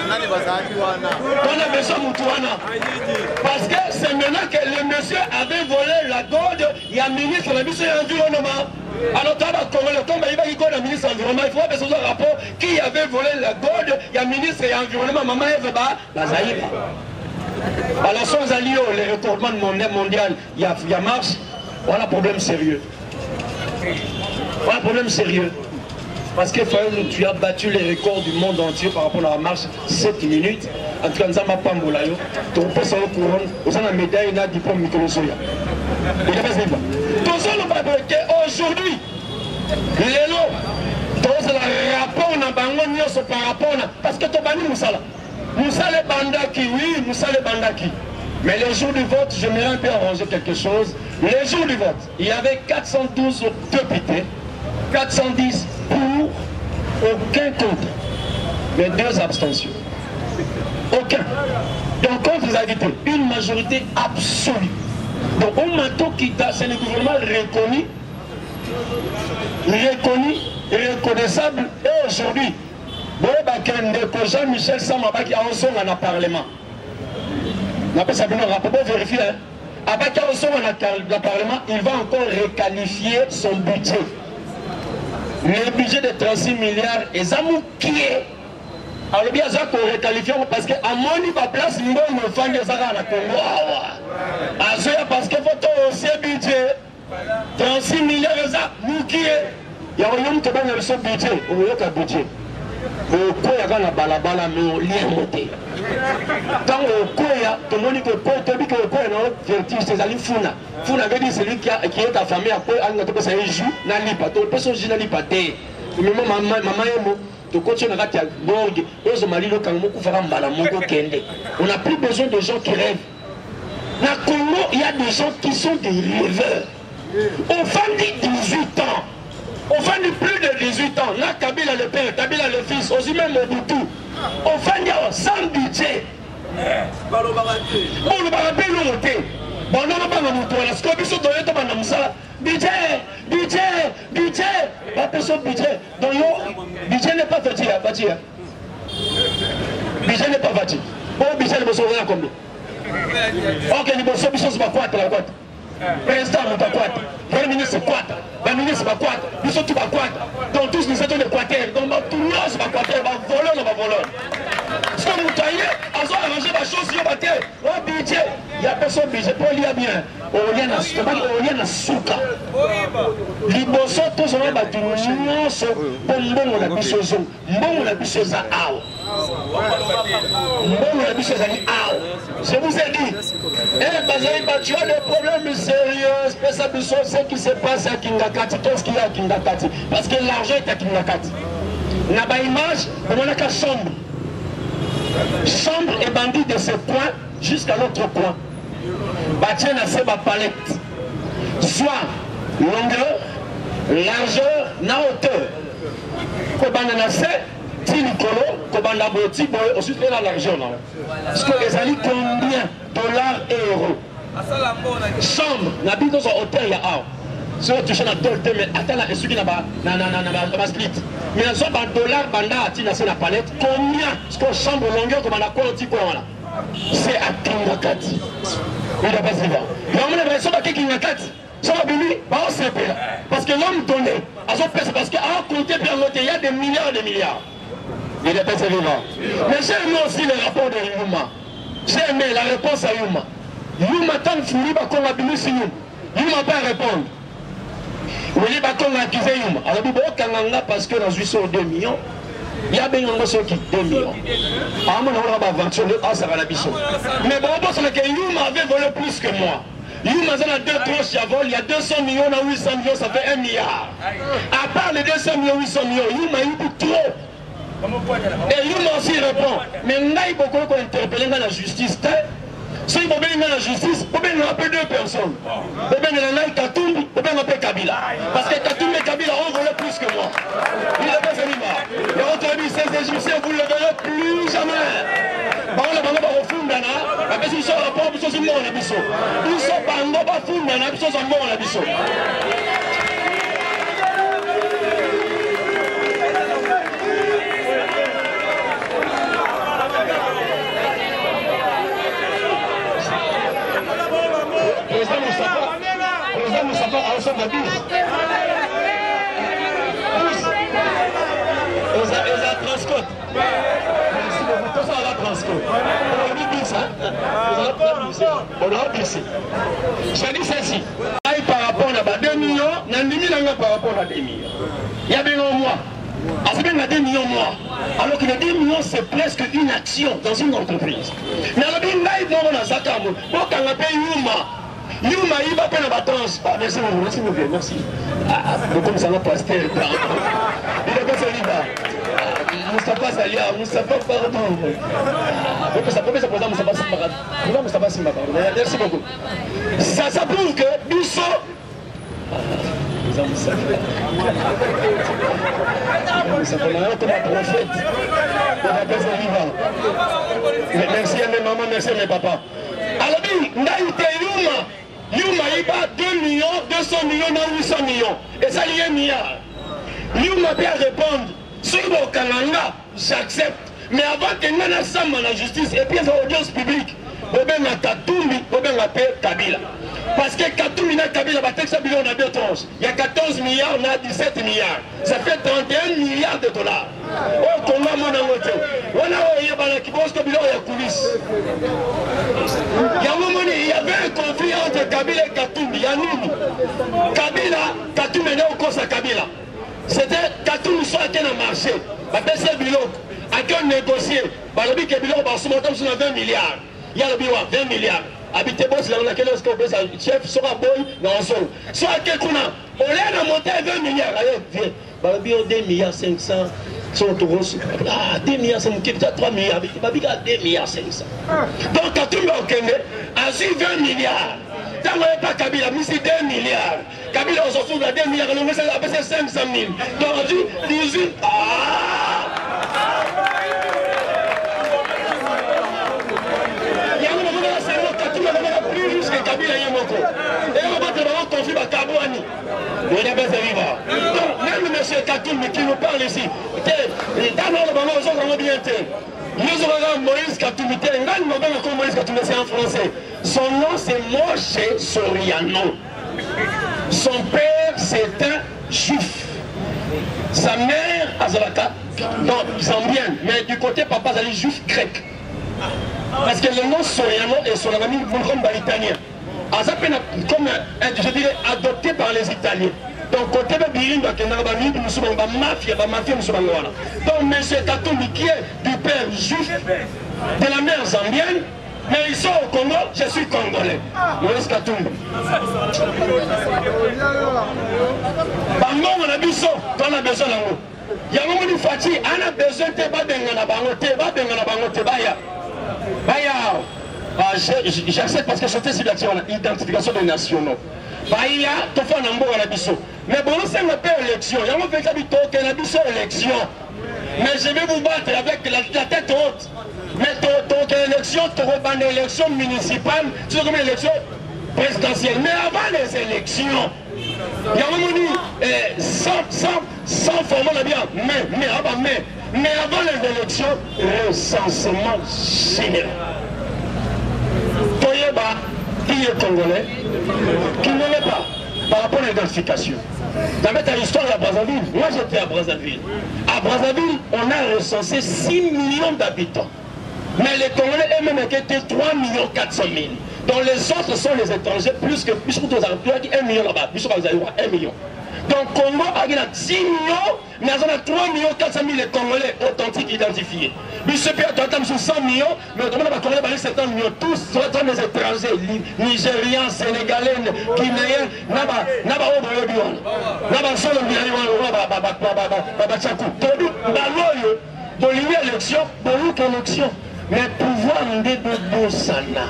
On a besoin de Moutouana. Parce que c'est maintenant que le monsieur avait volé la code, il y a un ministre de l'environnement. Alors, tu as il va ministre de l'environnement, il faut besoin de rapport. Qui avait volé la code, il y a un ministre de l'environnement, maman Eveba, Bazaïba. Alors, sans allier les recordements mondial, il y a marche, voilà un problème sérieux. Voilà un problème sérieux. Parce que tu as battu les records du monde entier par rapport à la marche 7 minutes. En tout cas, nous avons pas de tu as fait une couronne, vous avez une médaille et un diplôme Nicolas Soya. Il a fait ça. Tout ça, nous avons aujourd'hui, les lots, tu as le rapport par rapport à. Parce que tu as banni Moussala. Moussala Bandaki, oui, Moussala Bandaki. Mais les jours du vote, j'aimerais un peu arranger quelque chose. Les jours du vote, il y avait 412 députés, 410 pour, aucun contre. Mais 2 abstentions. Aucun. Donc quand vous avez une majorité absolue. Donc on m'a dit que c'est le gouvernement reconnu, reconnaissable. Et aujourd'hui, Jean-Michel Samaba qui a un son dans le Parlement. On appelle ça bien un rapport, pour vérifier. Avec un son dans le Parlement, il va encore requalifier son budget. Le budget de 36 milliards est zamoukié. Alors bien ça qu'on requalifie parce qu'à mon niveau place, il y a une femme qui est à la Congo. Parce qu'il faut aussi un budget. 36 milliards est zamoukié. Il y a un homme qui a un budget. Il y a un budget. Pourquoi il y a un balabala, mais on lien monté. Quand tout le monde dit que le quoi est vertige, c'est Ali Funa. Funa veut dire celui qui est affamé après, il a joue, n'a pas. Tout le monde n'a pas. Mais maman, on n'a plus besoin de gens qui rêvent. Dans le Congo, il y a des gens qui sont des rêveurs. Aux femmes de 18 ans, aux femmes de plus de 18 ans, là, Kabila le père, Kabila le fils, aussi même Mobutu, aux femmes sans budget. Bon, le barabé, le monté. Bon, non, pas le monté. La scopie, budget. La personne budget. Donc, budget n'est pas fatigué. Budget n'est pas fatigué. Bon, budget n'est pas sauvé à combien? Ok, il faut sauver la boîte. Président, on va quoi? Le ministre, quoi? Le ministre, va quoi? Nous sommes tous à quoi? Donc, tous nous sommes de Quater. Donc, tout le monde va Quater. On va voler. Si on nous taille, on va arranger la chose, on va dire, oh budget, il n'y a personne budget, pour lire bien, on y a un souka. Liboso, tout ce monde va dire, non, c'est bon, on a bis aux hommes, bon, on a bis aux aao. Bon, on a bis aux aao. Je vous ai dit, tu as des problèmes sérieux, spécialement ce qui se passe à Kingakati. Qu'est-ce qu'il y a à Kingakati? Parce que l'argent est à Kingakati. On a une image, on a qu'à chambre. Chambre et bandit de ce point jusqu'à l'autre point. Bâtir na seba palette. Soit longueur, largeur, na hauteur. Kobanda na se, ti nicolo, kobanda boti, ensuite la largeur. Parce que les alliés combien dollars et euros? Chambre, na bito sur hauteur ya a. Si on touche na dollar, mais attends là, est-ce qu'il y a na split? Mais on soit par dollar, banda ati na la palette, combien? Parce que chambre longueur comme on a quoi on dit quoi là? C'est à Kingakati. Il n'a pas si va. Mais on a l'impression que Kingakati, ça va venir, on s'est payé. Parce que l'homme donné, parce qu'à compter bien noté, il y a des milliards et des milliards. Il n'est pas si vivant. Mais j'ai aimé aussi le rapport de Yuma. J'ai aimé la réponse à Yuma. Yuma tant fourri, qu'on a venu sur Yuma. Yuma pas répondre. Oui, on a accusé Yuma. Alors, il y a parce que dans 2 millions, il y a bien ceux qui 2 millions. Ah, mon on va aventurer, ça va la bichon. Mais bon, c'est que Yuma avait volé plus que moi. Yuma a 2 tranches à vol, il y a 200 millions, à 800 millions, ça fait 1 milliard. À part les 200 millions, 800 millions, Yuma a eu trop. Et Yuma aussi répond. Mais il y a beaucoup d'interpeller dans la justice. Si vous avez la justice, vous pouvez appeler 2 personnes. Vous pouvez appeler Katumbi, vous pouvez appeler Kabila. Parce que Katumbi et Kabila ont volé plus que moi. Il n'est pas celui là. Et votre ami, ces Égyptiens, vous ne le verrez plus jamais. Par contre, on va refondre, parce qu'ils sont rapport, ils sont morts, les bisous. Ils sont pas en bas, ils sont morts, les bisous. sur ma bise. Eza transcote. Merci beaucoup. Tout ça à la transcote. On dit bis, hein? On a apprécié. Je dis ceci. Par rapport à 2 millions, par rapport à 2 millions. Il y a bien un mois. C'est bien 2 millions mois. Alors que les 2 millions, c'est presque une action dans une entreprise. Mais alors, il y a un Zakamo. Pour qu'on appelle Yuma, il va payer la balance. Merci, merci. Comme ça, on va passer. Il est pas celui là. Moustapha Salia, Moustapha, pardon. Moustapha Simba, pardon. Merci beaucoup. Ça prouve que Bissot. Moustapha, prophète. Merci à mes mamans, merci à mes papas. Alors, Yuma, il va 2 millions, 200 millions, 800 millions. Et ça, il y a un milliard. Yuma peut répondre. Si vous Kananga, j'accepte. Mais avant que nous ensemble la justice et puis l'audience publique, vous avez Katoumi, vous avez Kabila. Parce que Katoumi et Kabila, on a 2 tranches. Il y a 14 milliards, on a 17 milliards. Ça fait 31 milliards de dollars. Oh, comment on a noté? On a eu coulisses. Il y avait un conflit entre Kabila et Katoumi. Il y a nous. Kabila, Katoumi est au cause de Kabila. C'était Katoumi soit qui a marché. C'est Bilok. À qui on négocié. Balobi Bilok, on a 20 milliards. Il y a le bilan 20 milliards. Habité boss, là, on a quel chef sera boy dans le sol. Soit quelqu'un, on l'a monté à 20 milliards. Allez, viens. Balobi, 2 milliards 500. Sur 2 milliards, c'est mon qui 3 milliards. Babi a 2 milliards 500. Donc, Katoumi au Kenya a eu 20 milliards. Tant qu'on n'est pas Kabila, mais c'est 2 milliards. Kabila, on se retrouve à 2 milliards, on va faire 500 000. Donc, on dit 18. Plus jusqu'à Kabila Yamoko. Et on va te avoir conflit à Kabouani. Donc, même M. Katoumi qui nous parle ici, Moïse Katoumi, c'est en français. Son nom c'est Moshe Soriano. Son père c'est un juif. Sa mère, Azalaka, donc zambienne, mais du côté papa, c'est juif grec. Parce que le nom Soriano est son ami comme italien. Comme je dirais adopté par les Italiens. Donc côté de Birim, nous sommes en mafia, nous sommes en Angola. Donc M. Katoumi qui est du père juif, de la mère zambienne, mais ils sont au Congo, je suis congolais. Moïse Katoumi. Bango, on a besoin, on a besoin d'ango. Il y a un moment où Fati, on a besoin de j'accepte parce que je fais l'identification des nationaux. Mais bon, c'est ma paix élection. Il y a un peu élection. Mais je vais vous battre avec la tête haute. Mais ton élection, tu auras une élection municipale, tu auras une élection présidentielle. Mais avant les élections, il y a un moment où, sans former la bien, mais avant les élections, recensement général. Toyeba, qui est congolais, qui ne l'est pas, par rapport à l'identification. Dans ta histoire à Brazzaville, moi j'étais à Brazzaville. À Brazzaville, on a recensé 6 millions d'habitants. Mais les Congolais eux-mêmes étaient 3 400 000. Donc les autres sont les étrangers, plus que 1 million là-bas, 1 million. Donc Congo a 10 millions, mais on a 3 400 000 les Congolais authentiques identifiés. Bissepia a 100 millions, mais on a Congolais 70 millions, tous sont des étrangers, Nigériens, Sénégalais, Guinéens, Naba Oboyobion, Naba Solo Baloyo, Bolivie élection, Bolivie élection, mais pouvoir de Bosana.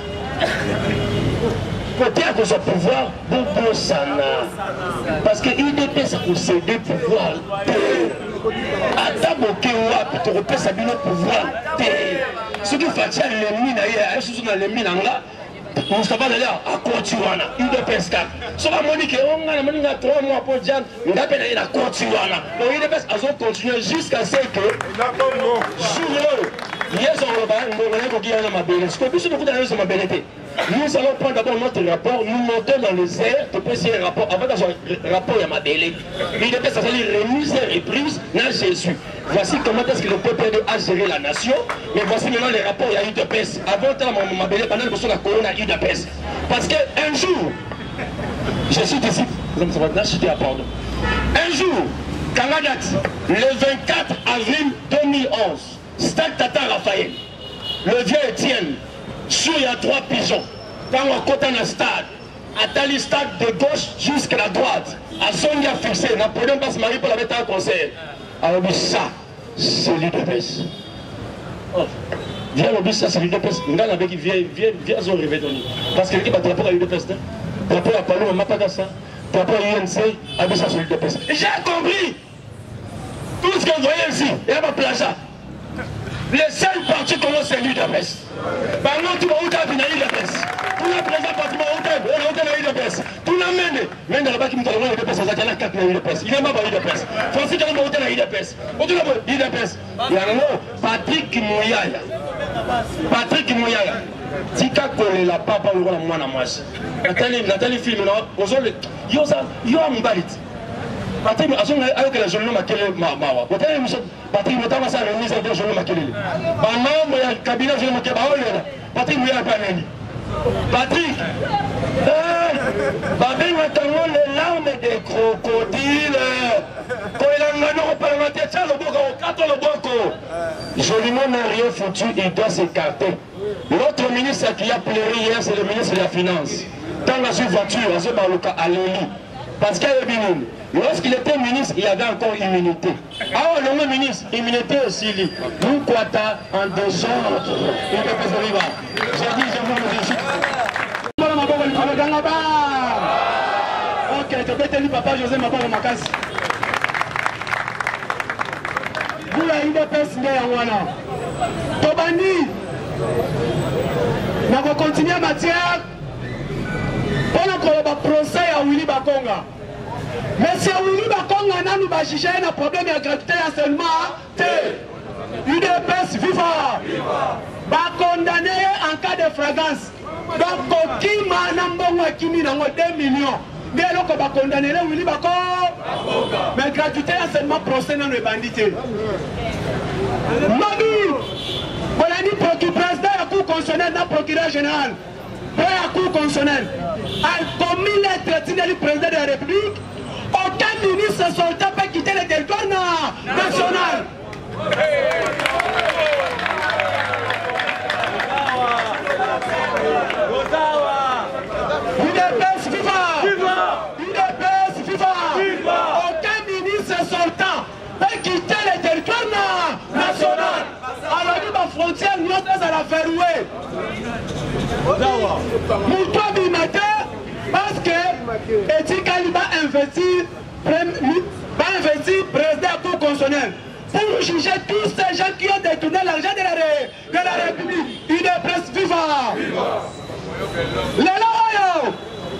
Côté à ce pouvoir, Bosana. Parce que l'IDP, ça possède des pouvoirs. À Taboké, tu repères ça, le pouvoir. Ce qui fait les mines, les mines, Moustapha d'aller à Kotiwana, UDPS 4. Sur la Monique, on a 3 mois pour Jan, on a peine à Kotiwana. Donc UDPS a continué jusqu'à ce que. Jour, hier, on va ma belle. Ce que vous avez ma belle. nous allons prendre d'abord notre rapport, nous montons dans les airs, tu peux essayer un rapport, avant d'avoir un rapport, il y a ma délai. Il était censé remise et reprise dans Jésus. Voici comment est-ce que le peuple a géré la nation, mais voici maintenant les rapports, il y a eu de peste. Avant, ma belle, pendant le la couronne, il y a eu de peste. Parce qu'un jour, je suis ici, un jour, Canada, le 24 avril 2011, Stade Tata Raphaël, le vieux Étienne, sur il y a 3 pigeons, quand on côté dans le stade, à Tali stade de gauche jusqu'à la droite, à son a fixé, Napoléon Basse-Marie pour la mettre en concert. Alors, ça, c'est l'UDPS. Oh. Viens, on ça, c'est l'UDPS. Nous avons dit, viens, on réveille. Parce que l'équipe a rapport à l'UDPS. Rapport à Palou, on m'a pas dans ça. Rapport à l'UNC, avec ça, c'est l'UDPS. J'ai compris tout ce que vous voyez ici, il y a ma plaza. Les seuls partis comment c'est l'UDPS. Par exemple, tu vas où t'as vu l'UDPS. Tout le président parti où t'as l'UDPS. Tout le monde, même dans le bas qui me donne l'UDPS, ça tient la carte de l'UDPS. Il n'est pas l'UDPS. Francis, tu as où t'as l'UDPS. Où tu as l'UDPS. Il y a un mot, Patrick Mouyaya. Patrick Mouyaya. Tika kole la papa ou la mwana mwasi. Nathalie film là, aujourd'hui, yo a mbalit. Patrick azonga ayo que la journée makele mawa. Potele muso Patrick motama sa remise de journée makele. Ba mambo ya kabila journée makele ba olela. Patrick Mouyaya pa nani. Patrick. Babenga tango les larmes des crocodiles. Quand il a un an par la tête, le boko, kato le boko. Joliment n'a rien foutu, il doit s'écarter. L'autre ministre qui a pleuré hier, c'est le ministre de la Finance. Dans la voiture, à ce balouka, à l'Élie. Parce qu'il y a une lorsqu'il était ministre, il y avait encore immunité. Ah, le nom ministre, immunité aussi. Nous, Kwata, en désordre. Il ne peut pas arriver. J'ai dit, je vous le dis. Ok, tu peux te dire, papa José, ma part de ma casse. Vous avez une personne qui est en Tobani. On va continuer en matière. Pendant qu'on va procès à Willy Bakonga. Mais si Willy Bakonga n'a pas jugé un problème de gratuité seulement, UDPS viva. Va condamner en cas de flagrance. Donc, qui m'a n'ambongo kimi n'ango 2 millions. Mais alors qu'on va condamner Willy Bakonga. Mais gratuité seulement procès dans les bandits. Mami, on a dit président de la Cour constitutionnelle, dans le procureur général. Pour la Cour constitutionnelle, a commis l'entretien du président de la République. Aucun ministre sortant peut quitter le territoire national. UDPS viva! UDPS viva! Aucun ministre sortant peut quitter le territoire national. Alors, la frontière, nous sommes à la verrouiller. Moutoua Bimate, parce que Eti Kali va investir président de la Cour constitutionnelle pour juger tous ces gens qui ont détourné l'argent de la République. UDPS viva! Les loyaux,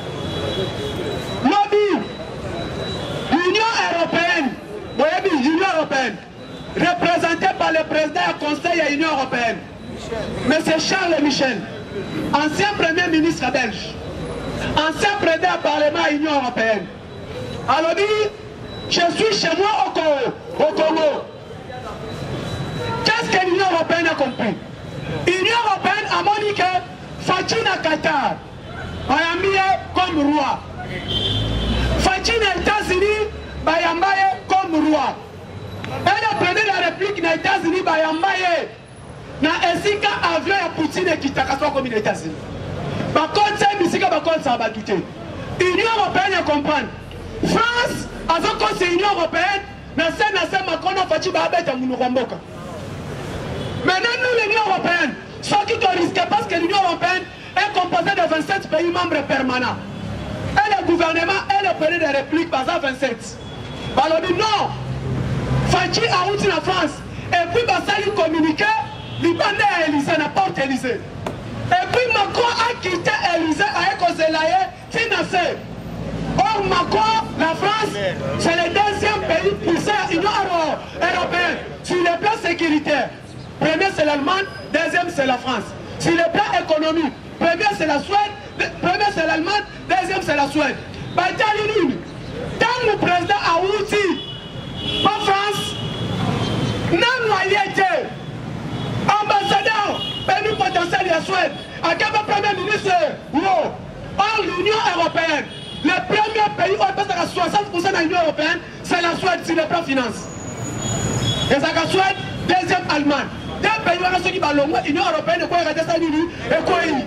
lobby, l'Union européenne, l'Union européenne, représentée par le président du Conseil de l'Union européenne, M. Charles Michel, ancien premier ministre belge, ancien président du Parlement de l'Union européenne. Alors je suis chez moi au Congo. Qu'est-ce que l'Union européenne a compris? L'Union européenne a dit que Fatina Qatar a mis comme roi. Fatina États-Unis a mis comme roi. Et le président de la République des États-Unis a mis na esika avion ya Poutine qui t'a cassé comme les États-Unis. Par contre, c'est ici que ça va quitter. L'Union européenne comprend. France, avant que c'est l'Union européenne, Macron a fait un Mounouramboka. Maintenant, nous, l'Union européenne, ceux qui doivent risquer parce que l'Union européenne est composée de 27 pays membres permanents. Et le gouvernement et le président de la République, par 27. Alors, non, Fachi a outil la France. Et puis, ça lui communiqué, Liban à Élysée, n'importe Élysée. Et puis, Macron a quitté Élysée avec Ozelaye financé. Or, Macron, la France, c'est le deuxième pays puissant de l'Union européenne sur le plan sécuritaire. Premier, c'est l'Allemagne, deuxième, c'est la France. Sur le plan économique, premier c'est la Suède, premier c'est l'Allemagne, deuxième c'est la Suède. Batalini, tant le président a outil, pas France, non loyauté, ambassadeur, pays potentiel de la Suède, à quel premier ministre, non. Or l'Union européenne, le premier pays où on passe à 60% de l'Union européenne, c'est la Suède sur le plan finance. Et ça la Suède, deuxième Allemagne. Deux pays où on a ceux qui parlent l'Union européenne, et quoi regarder ça, et quoi il.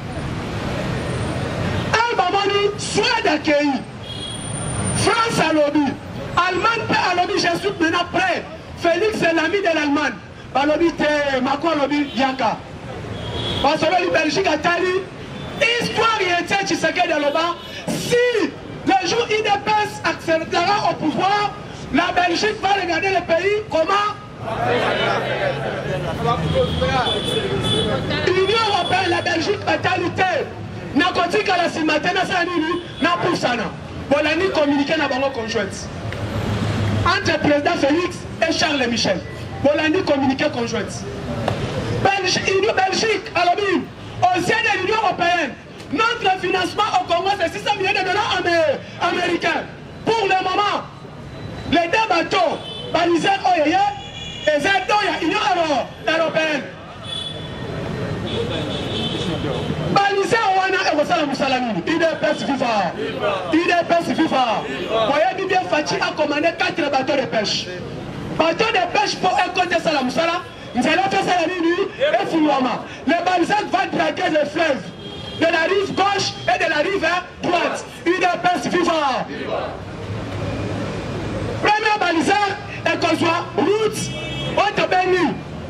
Suède accueilli, France à lobby, Allemagne paix à lobby, je suis maintenant prêt. Félix est l'ami de l'Allemagne. Bah lobby Macron lobby Yaka. Parce que la Belgique a tali. Histoire et était Tshisekedi de l'Oba. Si le jour IDPS accédera au pouvoir, la Belgique va regarder le pays comment. L'Union européenne, la Belgique a talité. Nakotika la simatena sa nini na poussana. Bolani communiquer na bango conjointe. Entre le président Félix et Charles Michel. Bolani communiquer conjointe. Belgique, alors au sein de l'Union européenne, notre financement au Congo c'est 600 millions de dollars américains. Pour le moment, les deux bateaux, Balisère Oyeye et Zerdoya, Union européenne. Balisa wana ekosala musala nini IDPS FIFA IDPS FIFA voyez bien Fachi a commandé 4 bateaux de pêche pour écouter ça la musala nous allons faire ça la nini et Fulwama le Balisa va draguer le fleuve de la rive gauche et de la rive droite IDPS FIFA premier Balisa et qu'on soit route Otobeni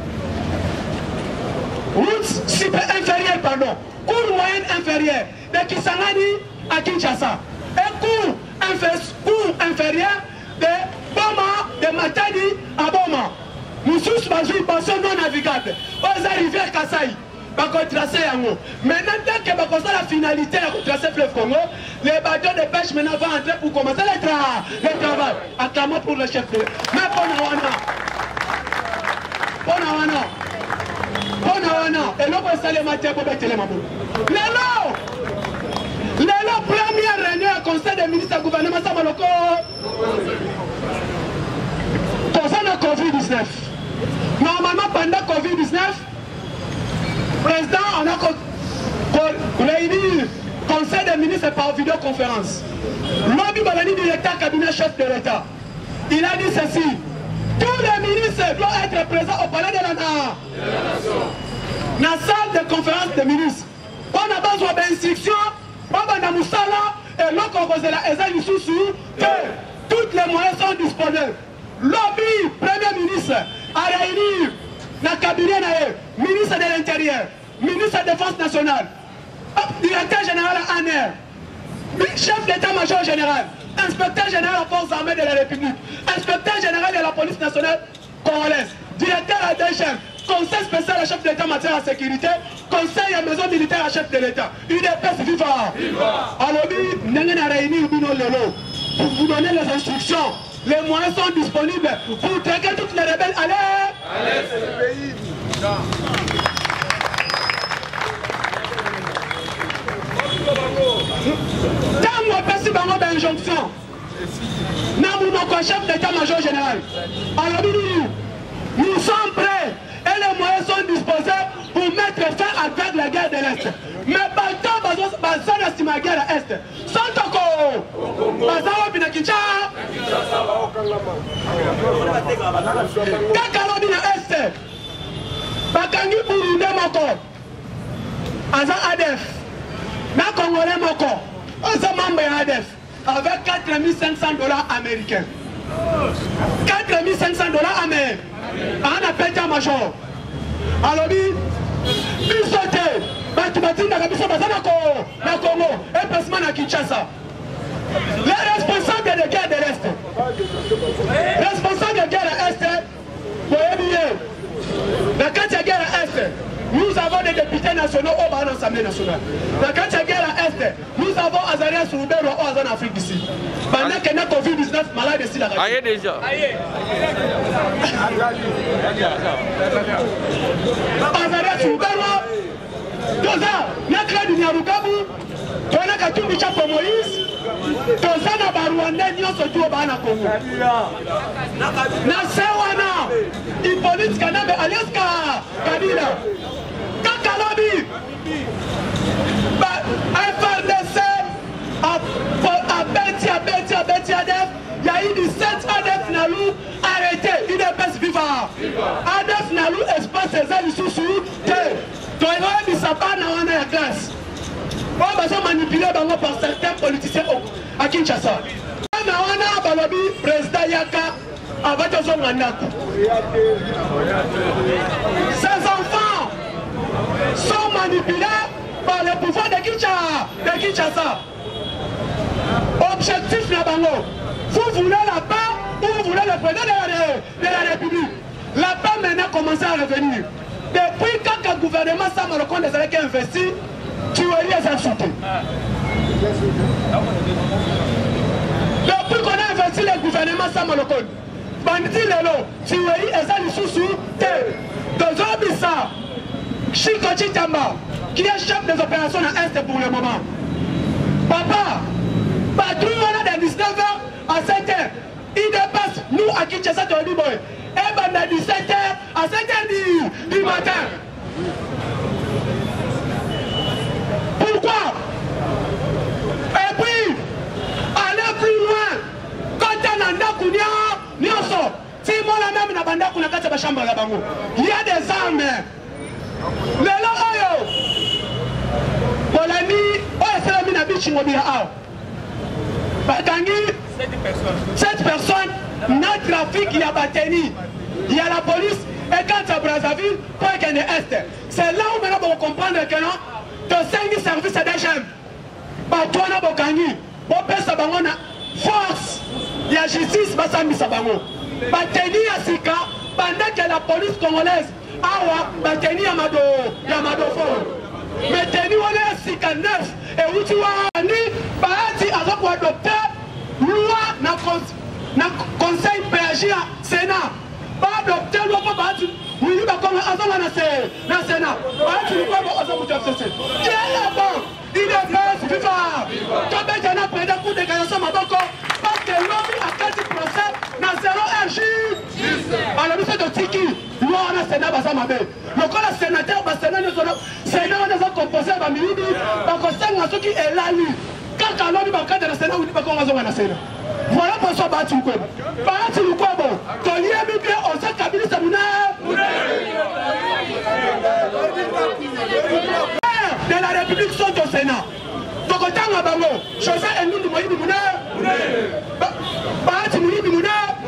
route super inférieure pardon cours moyenne inférieure de Kisangani à Kinshasa et cours inférieur de Boma de Matadi à Boma nous tous passons non navigables aux rivières Kasaï pour tracer yango maintenant dès que la finalité de tracer fleuve Congo les bateaux de pêche maintenant vont entrer pour commencer le travail acclamons pour le chef de mais et l'on va installer matière pour mettre les mabou. L'élo, première réunion au conseil des ministres du gouvernement Samaloko. Concernant le Covid-19. Normalement, pendant le Covid-19, le président on a réuni le conseil des ministres par vidéoconférence. Lobby Balani, directeur cabinet chef de l'État. Il a dit ceci. Tous les ministres doivent être présents au palais de la nation. La salle de conférence des ministres. On a besoin d'instructions, on a besoin et l'autre cause de la que tous les moyens sont disponibles. Lobby, premier ministre, a réuni le cabinet, ministre de l'Intérieur, ministre de la Défense nationale, directeur général ANR, chef d'état-major général, inspecteur général de la force armée de la République, inspecteur général de la police nationale congolaise, directeur ADHM, conseil spécial à chef de l'État en matière de sécurité, conseil à maison militaire à chef de l'État. UDPS viva. Alors, nous avons réuni pour vous donner les instructions. Les moyens sont disponibles pour traquer toutes les rebelles. Allez, c'est le pays. Dans mon pays, d'injonction, nous sommes chef d'état-major général. Alors, nous sommes prêts et les moyens sont disposés pour mettre fin à la guerre de l'Est. Mais Balto, Bazan, la guerre à l'Est. Santoko, Bazan, Binakicha, Kakalo, Bina Est, Bakangi, Burundi, Moko, Azan Adef, na Congolais, Moko, Azan Mamba Adef, avec $4,500 américains. $4,500 américains. On appelle ta major. Alors, il sautait. Batubatin na Kabiso Bazanako, na Congo, et Pesman à Kinshasa. Les responsables de guerre de l'Est. Responsables de guerre de l'Est, voyez bien. Dans la guerre à l'Est, nous avons des députés nationaux au bas de l'Assemblée nationale. Dans la guerre à l'Est, nous avons Azaria Soubero en Afrique d'ici. Pendant qu'il y a Covid-19, malade ici la radio. Aïe déjà. Azaria Soubero Toza, Nakredi Nyarukabu, Tona Katumbi Chapo Moïse, Toza na Barwanda nyonso tu bana Kongo. Na Sewana, Hippolyte Kanambe alias Kabila. Kakalobi. FRDC a Beti Adef. Il y a eu 17 Adef Nalou arrêté. Il est pas vivant. Adef Nalou espace ses ailes sous tu as dit ça pas dans la classe. On va manipuler par certains politiciens à Kinshasa. On a un président Yaka avec son mandaku. Ces enfants sont manipulés par le pouvoir de Kinshasa. Objectif Nabango. Vous voulez la paix ou vous voulez le président de la République? La paix maintenant commence à revenir. Depuis quand le gouvernement Samarokon des Alec a investi, tu as les insultés. Depuis qu'on a investi le gouvernement Samarokon, Bandit Lelo, tu as les sous-sous, dans Obissa, Chiko Chitamba, qui est chef des opérations à Est pour le moment. Papa, patrouille de 19h à 7h, il dépasse nous à Kinshasa de Liboy. Et ben à 17h à 7h du matin. Pourquoi? Et puis, aller plus loin, quand on a Ndakounia, Nyoso, si moi la même n'a pas Ndakounia, quand c'est chambre là-bas, il y a des armes. Le Oyo, Polani, c'est la mine à Bichimobia. Batangi, 7 personnes, notre trafic, il y a Bateni, il y a la police, et quand c'est Brazzaville, pour qu'il y ait Est. C'est là où maintenant on comprendre que non, de 5 services d'agents, Batouana Bokangi, Bopé Sabangona, force, il y a justice, Bassami Sabango. Bateni Asika, pendant que la police congolaise, Awa, Bateni Yamado Foro. Mais tenu on est Asika 9, et où tu vas aller, Bahati a pour adopter loi na conseil PAG Sénat. Pas adopter loi pour Bahati. Oui, il va comme Azoma na Sénat. Bahati ne peut pas Azoma Moussafsese. Qui est là-bas? Il est bête, viva! Comme il y en a près d'un coup de Gaïosa Maboko, parce que l'homme a 4 procès, n'a 0 RJ. Alors, nous sommes de Tiki, loi na Sénat Bazamabe. Le corps de sénateur, Sénat, on a composé à Mimidi, parce que c'est un qui est là, lui. Quand on a dit que le Sénat, on dit qu'on va dans le Sénat. Voilà pourquoi Bahati Lukwebo. Bahati Lukwebo, quand il y a bien, on sait Kabila Samouna. De la République sont au Sénat. Donc, autant à Bango, José Endou Moïdi Mouna. Bahati Mouni Mouna.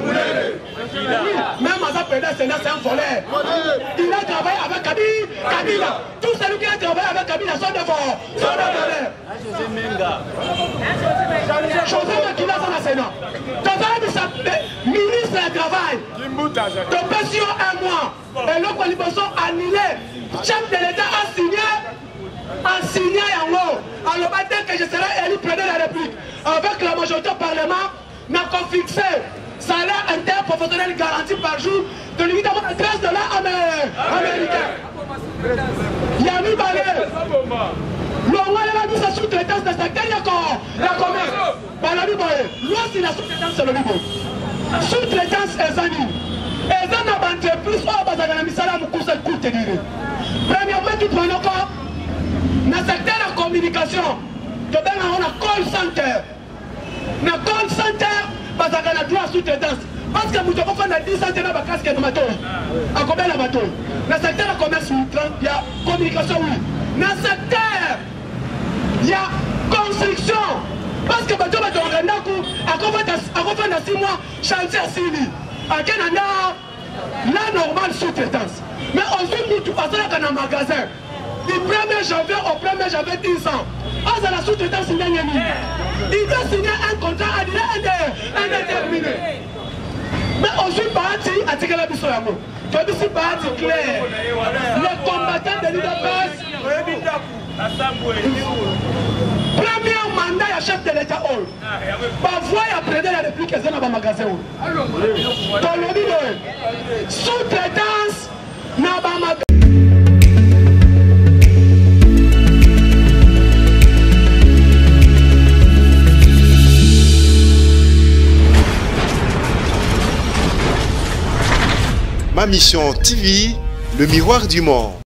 Même à sa prédécesseur, Sénat, c'est un volet. Il a travaillé avec Kabila. Tous ceux qui ont travaillé avec Kabila sont devant. José Menga. José Menga dans le Sénat. Ministre du Travail. De pension 1 mois. Et le coalition annulé. Chef de l'État a signé Yango. Alors, dès que je serai élu président de la République, avec la majorité au Parlement, n'a qu'à fixer salaire interprofessionnel garanti par jour de l'évidemment $13 américains. Yami Balé. L'on a mis sa sous-traitance de secteur, la commerce. Balami Balé. L'on c'est la sous-traitance, c'est le niveau. Sous-traitance est Zani. Et dans notre entreprise, on va faire un misala pour que ça coûte. Premièrement, qui prend encore dans le secteur de la communication, on a call center. Dans le call center, on a droit à sous-traitance. Parce que nous devons faire 10 centaines de casques de bateau. À combien de bateaux? Dans le secteur de la commerce, il y a communication, oui. Dans le secteur, il y a construction. Parce que le bateau va te rendre un coup, à combien de 6 mois, chantier à Sili. À Canada, la normale sous-traitance. Mais ensuite, nous passons dans un magasin. Du 1er janvier au 1er janvier 10 ans. À la sous-traitance, il doit signer un contrat à durée indéterminée. Mais ensuite, Bahati a tiré la mission à moi. Tu as dit si Bahati clair. Les combattants de l'UDPS. Premier mandat, il y a chef de l'État. Parfois, il y a prédé la République dans le magasin. Sous-traitance, n'a pas magasin. Mission TV, le miroir du monde.